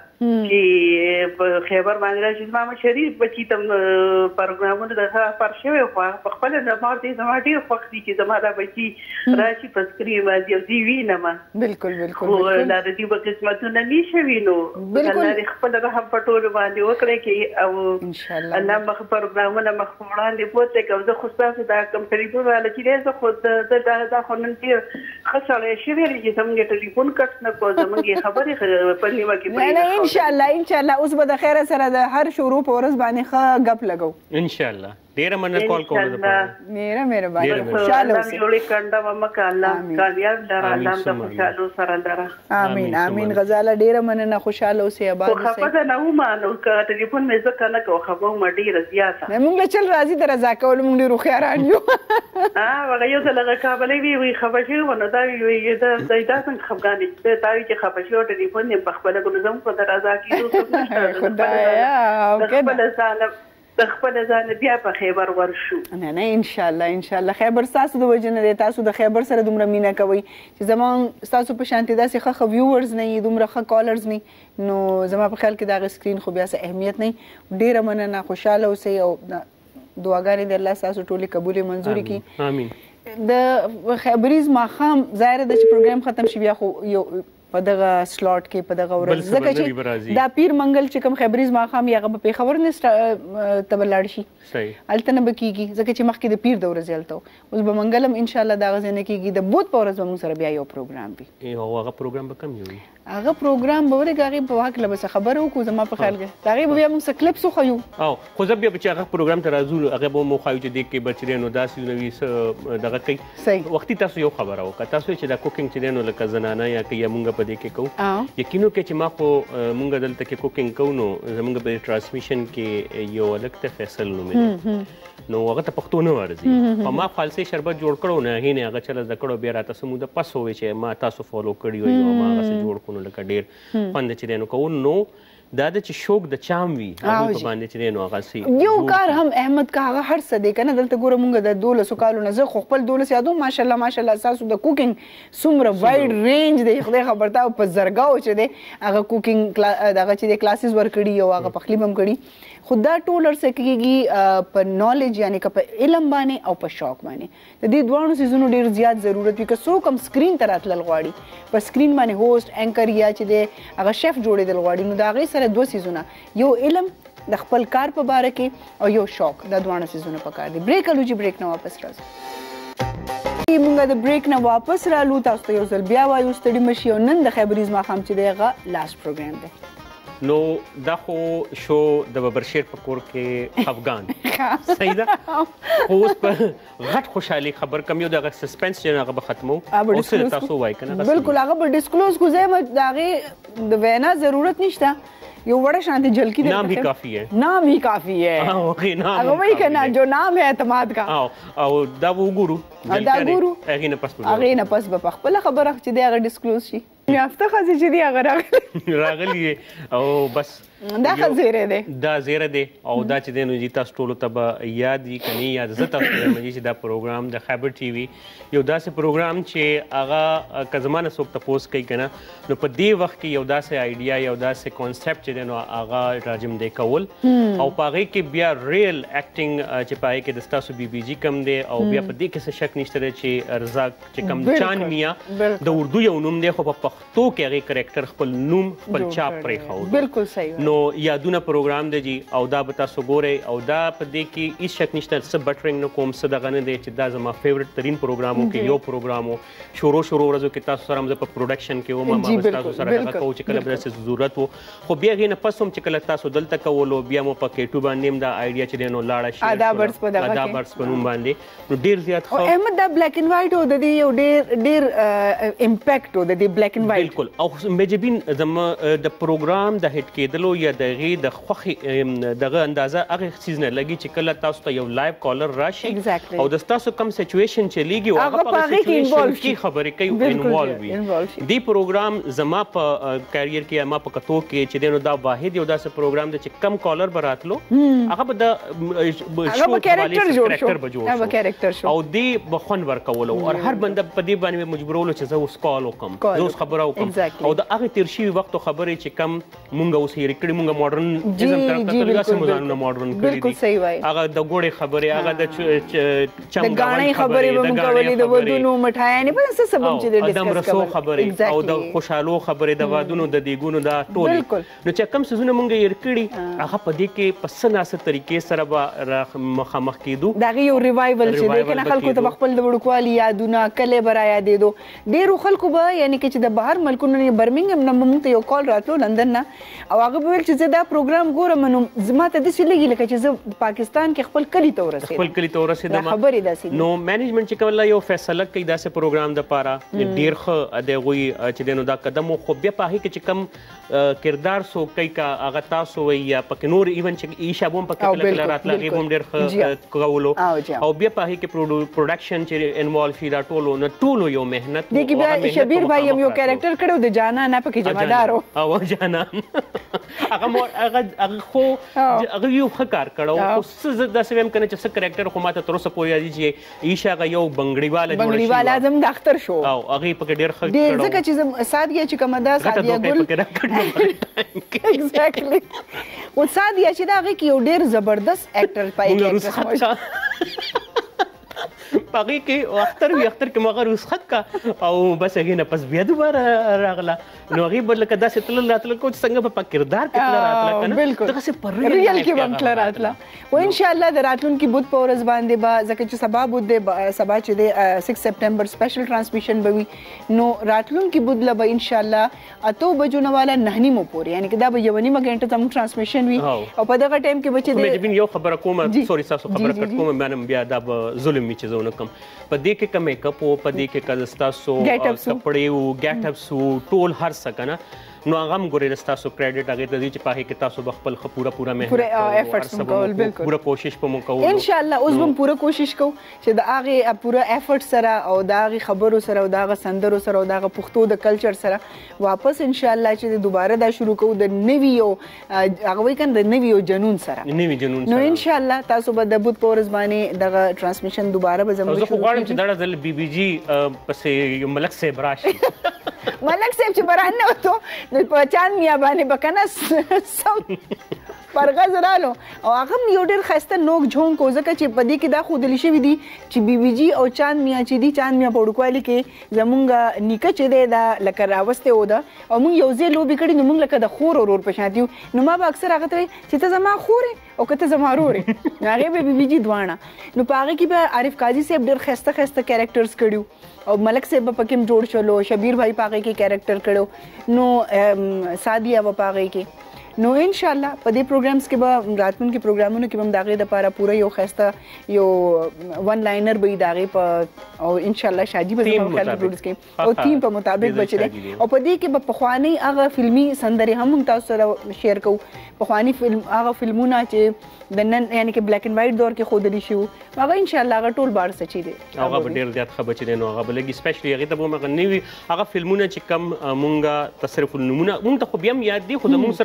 چې په خیبر باندې راشي ما شریف بچی تم پروګرامونه د پر شوی خو په خپل د مارتي زما ډیر خوښ دي چې زما د بچی راشي په سکرین باندې دی وینم بالکل بالکل بالکل دا د دې په قسمتونه نشوي نو الله خپل رحم پټول باندې وکړي کې او ان شاء الله الله مخ پروګرامونه مخ وړاندې پوهه کوي زه خو تاسو دا کوم ټلیفون ولا چې زه خو د دا خو نن چې خسرې شوی چې څنګه ټلیفون کټ نه کو زمونږ خبرې په نیمه کې ان شاء الله ان شاء الله اوس به د خیره سره د هر شروع په ورځ باندې ښه غپ لګو ان شاء الله ډیره مننه کال کوله ده میرا مهرباني خوشاله اوسئ جوړی کنده مکه الله کامیاب لره الله د خوشاله سره لره امين امين غزاله ډیره مننه خوشاله اوسئ آباد اوسئ خو خبره نه و ما نو ټلیفون مې ځکه نه کو خبر ما ډیره زیاته موږ چل راځي در رضا کول موږ ډیرو خیران یو اه ولا یو ځل کابلې وی وی خبر شي ونه دا وی دا دا څنګه خفګان دي دا چې خبر شي ټلیفون یې په خپل ګلزم په درازا کې دوه خدایا او کله د خپل ځان بیا په خیبر ورشو نه نه ان شاء الله ان شاء الله خیبر تاسو د وجه نه تاسو د خیبر سره دومره مینه کوي چې زمون تاسو په شانتي داسې ښه ویورز نه دومره ښه کالرز نه نو زما په خیال کې دا سکرین خو بیا څه اهمیت نه ډیره مننه خوشاله اوسئ او دعاګانې د الله تاسو ټولې قبول منزوري کړي امين د خیبریز ماخام ظاهر د چې پروګرام ختم شي بیا خو یو په دغه سلاټ کې په دغه ورځ ځکه چې دا پیر منګل چې کوم خبريز ماخام یغه په خبر نه تبلاړ شي صحیح التنه بکیږي ځکه چې مخکې د پیر د ورځ یلته اوس به منګلم ان شاء الله دا غزنه کیږي د بوت په ورځ موږ سره بیا یو پروګرام وي او هغه پروګرام به کم وي هغه پروګرام به ورګه هغه په واکله بس خبرو کو زما په خیال کې هغه بیا موږ سره کلیپ سو خو یو او خو زه بیا چې هغه پروګرام ته راځو هغه به مو خایو چې د کې بچره نو داسې نوې دغه کوي وختي تاسو یو خبره وکړه تاسو چې دا کوکینګ چې نو لکه زنانه یا کې موږ په دې کې کوو یقینو کې چې ما خو مونږ دلته کې کوکینګ کوو نو زمونږ په ټرانسمیشن کې یو الګ فیصل نو مې نو هغه ته پښتو نه ورځي په ما فالسي شربت جوړ کړو نه هینه هغه چل زده کړو بیا راته سمو د پس وې چې ما تاسو فالو کړی وي ما هغه جوړ کړو لکه ډیر پند چې نو کوو نو دا د چې شوق د چام وی هغه په باندې چې نو هغه سي یو کار هم احمد کا هغه هر څه دی کنه دلته ګوره مونږ د دولس کالو نه زه خپل دولس یادو ماشاءالله ماشاءالله تاسو د کوکینګ سمره وایډ رینج دی خدای خبرتا په زرګاو چې دی هغه کوکینګ دغه چې د کلاسز ورکړي او هغه پخلی بم کړي خدا ټولر سکیږي په نالج یعنی که په علم باندې او په شوق باندې د دې دوه سيزونو ډیر زیات ضرورت وي که څوک کم سکرین تر اتل غواړي په سکرین باندې هوست انکر یا چې دی هغه شیف جوړېدل غواړي نو دا غي سره دوه سيزونه یو علم د خپل کار په باره کې او یو شوق دا دوه سيزونه پکار دي بریک الو چې بریک نه واپس راځو مونږ د بریک نه واپس رالو تاسو ته یو ځل بیا وایو ستړي مشي او نن د خبريز ماخام چې دیغه لاست پروګرام دی نو دا خو شو د ببرشیر په کور کې افغان صحیح ده اوس په غټ خوشحالي خبر کم یو د سسپنس چې هغه به ختمو او سره تاسو وای کنه بالکل هغه به ډیسکلوز کو زه داغه د وینا ضرورت نشته یو وړه شانتي جلکی نام ही काफी है नाम ही काफी है ओके नाम هغه وای کنه جو نام ہے اعتماد کا او او دا وو ګورو دا ګورو هغه نه پس هغه نه پس په خپل خبره چې دی هغه ډیسکلوز شي میافته خزي چې دی هغه راغلی راغلی او بس دا خزیره دی دا زیره دی او دا چې دی نو چې تاسو ټولو ته به یاد وي که نه یاد زه تاسو ته وایم چې دا پروګرام د خیبر ټي وي یو داسې پروګرام چې هغه که زما نه څوک تپوس کوي که نه نو په دې وخت کې یو داسې آیډیا یو داسې کانسیپټ چې دی نو هغه راجم دی کول او په هغې کې بیا ریل اکټینګ چې په هغې کې د ستاسو بي بي جي کم دی او بیا په دې کې څه شک نشته دی چې رزاق چې کم چاند میا د اردو یو نوم دی خو په پښتو کې هغې کرکټر خپل نوم خپل چاپ پرېښود بالکل صحیح نو یادونه پروګرام دی جی او دا به تاسو ګورئ او دا په دې کې هېڅ شک نشته څه بټرنګ نه کوم څه دغه نه دی چې دا زما فیورټ ترین پروګرام و کې یو پروګرام و شروع شروع ورځو کې تاسو سره هم زه په پروډکشن کې وم ما به تاسو سره هغه کوو چې کله به داسې ضرورت و خو بیا هغې نه پس هم چې کله تاسو دلته کولو بیا مو په کیټو باندې هم دا آیډیا چې دی نو لاړه شي ادا برس په دغه ادا برس په نوم باندې نو ډېر زیات ښه احمد دا بلیک اینډ وایټ و د دې یو ډېر ډېر امپیکټ و د دې بلیک اینډ وایټ بالکل او میجبین زما د پروګرام د هټ کېدلو یا د هغې د خوښې دغه اندازه هغه څیز نه لګي چې کله تاسو ته یو لایو کالر راشي او د ستاسو کوم سچویشن چلیږي او هغه په هغې سچویشن کې خبرې کوي انوالو وي دې پروګرام زما په کیریر کې ما په کتو کې چې دی نو دا واحد یو داسې پروګرام دی چې کم کالر به راتلو هغه به د شو کرکټر به جوړ شو او دې به خوند ورکولو او هر بنده په دې باندې مجبورولو چې زه اوس کال وکړم زه اوس خبره وکړم او د هغې تېر شوي وختو خبرې چې کم مونږ اوس هېرې کړي مونږ ماډرن ازم طرف ته تللي داسې مو ځانونه ماډرن کړي دي هغه د ګوړې خبرې هغه د چمګاڼۍ خبرې به مو کولې د ودونو مټایانې په څه سبب چې د د مرسو خبرې او د خوشحالو خبرې د وادونو د دیګونو دا ټول نو چې کوم څیزونه مونږ هېر کړي هغه په دې کې په څه ناسه طریقې سره به مخامخ کېدو د هغې یو ریوایول چې دی که نه خلکو ته به خپل د وړوکوالي یادونه کلی به رایادېدو ډېرو خلکو به یعنې که چې د بهر ملکونو نه برمنګهم نه به مونږ ته یو کال راتلو لندن نه او هغه به ویل چې زه دا پروګرام ګورم نو زما ته داسې لګي لکه چې زه پاکستان کې خپل کلي ته ورسېدم خپل کلي ته ورسېدم خبرې داسې نو مینجمنټ چې کوله یو فیصله کوي داسې پروګرام دپاره ډېر ښه د هغوی چې دی نو دا قدم و خو بیا په هغې کې چې کم کردار څوک کوي که هغه تاسو وایي یا پکې نور ایون چې ایشا به هم پکې کله کله راتله هغې به هم ډېر ښه کولو او بیا په هغې کې پروډکشن چې انوالو شي دا ټولو نه ټولو یو محنت دې کې بیا شبیر بھائی هم یو کیریکټر کړی و د جانان نه پکې جمعدار و او جانان هغه هغه خو هغه یو ښه کار کړی خو څه زه داسې وایم که نه چې څه کرکټر خو ما ته تر اوسه پورې یادي چې ایشا هغه یو بنګړیواله بنګړیواله اعظم د اختر شو او هغې پکې ډېر ښه ډېر ځکه چې سادیه چې کومه ده سادیه ګل ایگزیکټلی و سادیه چې دا هغې کې یو ډېر زبردست اکټر پای په هغې کې اختر وي اختر کې مو هغه رسخت کا او بس هغې نه پس بیا دوباره راغله نو هغې به لکه داسې تلل راتلل کوو چې څنګه به په کردار کې تله راتله که نه دغسې په ریل کې به هم تله راتله و انشاءالله د راتلونکي بود په ورځ باندې به ځکه چې سبا بود دی سبا چې دی سکس سپټمبر سپیشل ټرانسمیشن به وي نو راتلونکي بود له به انشاءالله اتو بجو نه والا نهه نیمو پورې یعنې که دا به یوه نیمه ګنټه زموږ ټرانسمیشن وي او په دغه ټایم کې به چې دی یو خبره کومه سوري ستاسو خبره کټ کومه بیا بیا دا به ظلم وي چې زه ونه کړم په دې کې که میکاپ و په دې کې که ستاسو کپړې و ګیټ اپس و ټول هر څه که نه نو هغه هم ګورئ د ستاسو کریډټ هغې ته ځي چې په هغې کې تاسو به خپل ښه پوره پوره محنت پوره کوشش به مو کوو انشاءالله اوس به هم پوره کوشش کوو چې د هغې پوره ایفرټ سره او د هغې خبرو سره او د هغه سندرو سره او د هغه پښتو د کلچر سره واپس انشاءالله چې دوباره دا شروع کوو د نوي یو هغه وایي که نه د نوي یو جنون سره نوي جنون نو انشاءالله تاسو به د بود په ورځ باندې دغه ټرانسمیشن دوباره به زموږ زه خو غواړم چې دغه ځل بي بي جي پسې ملک صاحب راشي ملک صاحب چې به راننوتو نو په چاند میا باندې به که نه سم پرغز رالو او هغه هم یو ډېر ښایسته نوک جھونک و ځکه چې په دې کې دا ښودلي شوي دي چې بي بي جي او چاند میا چې دي چاند میا په وړوکوالي کې زمونږ نیکه چې دی دا لکه راوستی و ده او موږ یو ځای لوبې کړي نو موږ لکه د خور ورور په شانتي یو نو ما به اکثر هغه ته وایي چې ته زما خور یې او که ته زما ورور یې نو هغې به بي بي جي دواړه نو په هغې کې به عارف قاضي صاحب ډېر ښایسته ښایسته کیریکټرز کړي او ملک صاحب به پکې هم جوړ شولو شبیر بھائی په هغې کې کیریکټر کړو نو سادیه به په هغې کې نو ان شاء الله په دې پروګرامز کې به راتلونکي پروګرامونو کې به هم د هغې دپاره پوره یو ښایسته یو ون لاینر به وي د هغې په او ان شاء الله شادي به زما په خیال کې پروډوس کوي او تیم په مطابق به چې دی او په دې کې به پخوانۍ هغه فلمي سندرې هم موږ تاسو سره شیر کوو پخواني فلم هغه فلمونه چې د نن یعنې کې بلیک اینډ وایټ دور کې ښودلي شي وو هغه ان شاء الله هغه ټول باړ سچي دی هغه به ډېر زیات ښه به چې دی نو هغه به لږ سپیشلي هغې ته به هم هغه نوي هغه فلمونه چې کم مونږ تصرف النومونه مونږ ته خو بیا هم یاد دي خو زمونږ سره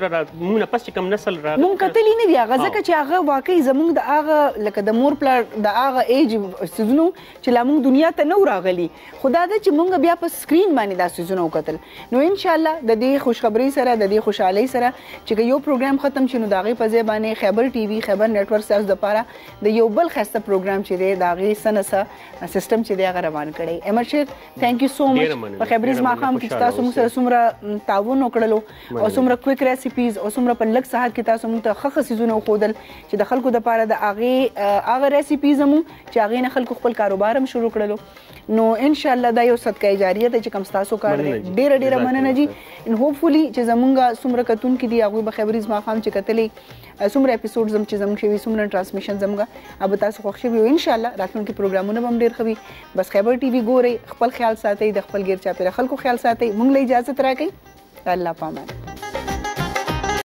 موږ نه پس کم نسل راغلی مونږ کتلی نه دی هغه ځکه چې هغه واقعي زمونږ د هغه لکه د مور پلار د هغه ایج سیزونو چې لا مونږ دنیا ته نه راغلي خدا دا چې مونږ بیا په سکرین باندې دا سیزونه وکتل نو ان شاء الله د دې خوشخبری سره د دې خوشحالي سره چې یو پروګرام ختم شي نو د هغې په ځای باندې خیبر ټي وي خیبر نیټورک ستاسو دپاره د یو بل ښایسته پروګرام چې دی د هغې څه نه څه سیسټم چې دی هغه روان کړی احمد شیر تھینک یو سو مچ په خیبریز ماښام کې چې تاسو موږ سره څومره تعاون وکړلو او څومره کویک ریسیپیز او څومره په لږ ساعت کې تاسو موږ ته ښه ښه څیزونه وښودل چې د خلکو دپاره د هغې هغه ریسیپیز هم چې هغې نه خلکو خپل کاروبار هم شروع کړلو نو انشاءالله دا یو صدقه جاریه ده چې کوم ستاسو کار دی ډېره ډېره مننه جي ان هوپفولي چې زمونږ څومره کتونکي دي هغوی به خبریز ماښام چې کتلی څومره اپیسوډز هم چې زموږ شوي څومره ټرانسمیشن زموږ به تاسو خوښ شوي وي انشاءالله راتلونکي پروګرامونه به هم ډېر ښه وي بس خیبر ټي وي ګورئ خپل خیال ساتئ د خپل ګیر چاپېره خلکو خیال ساتئ موږ له اجازت راکئ الله پامان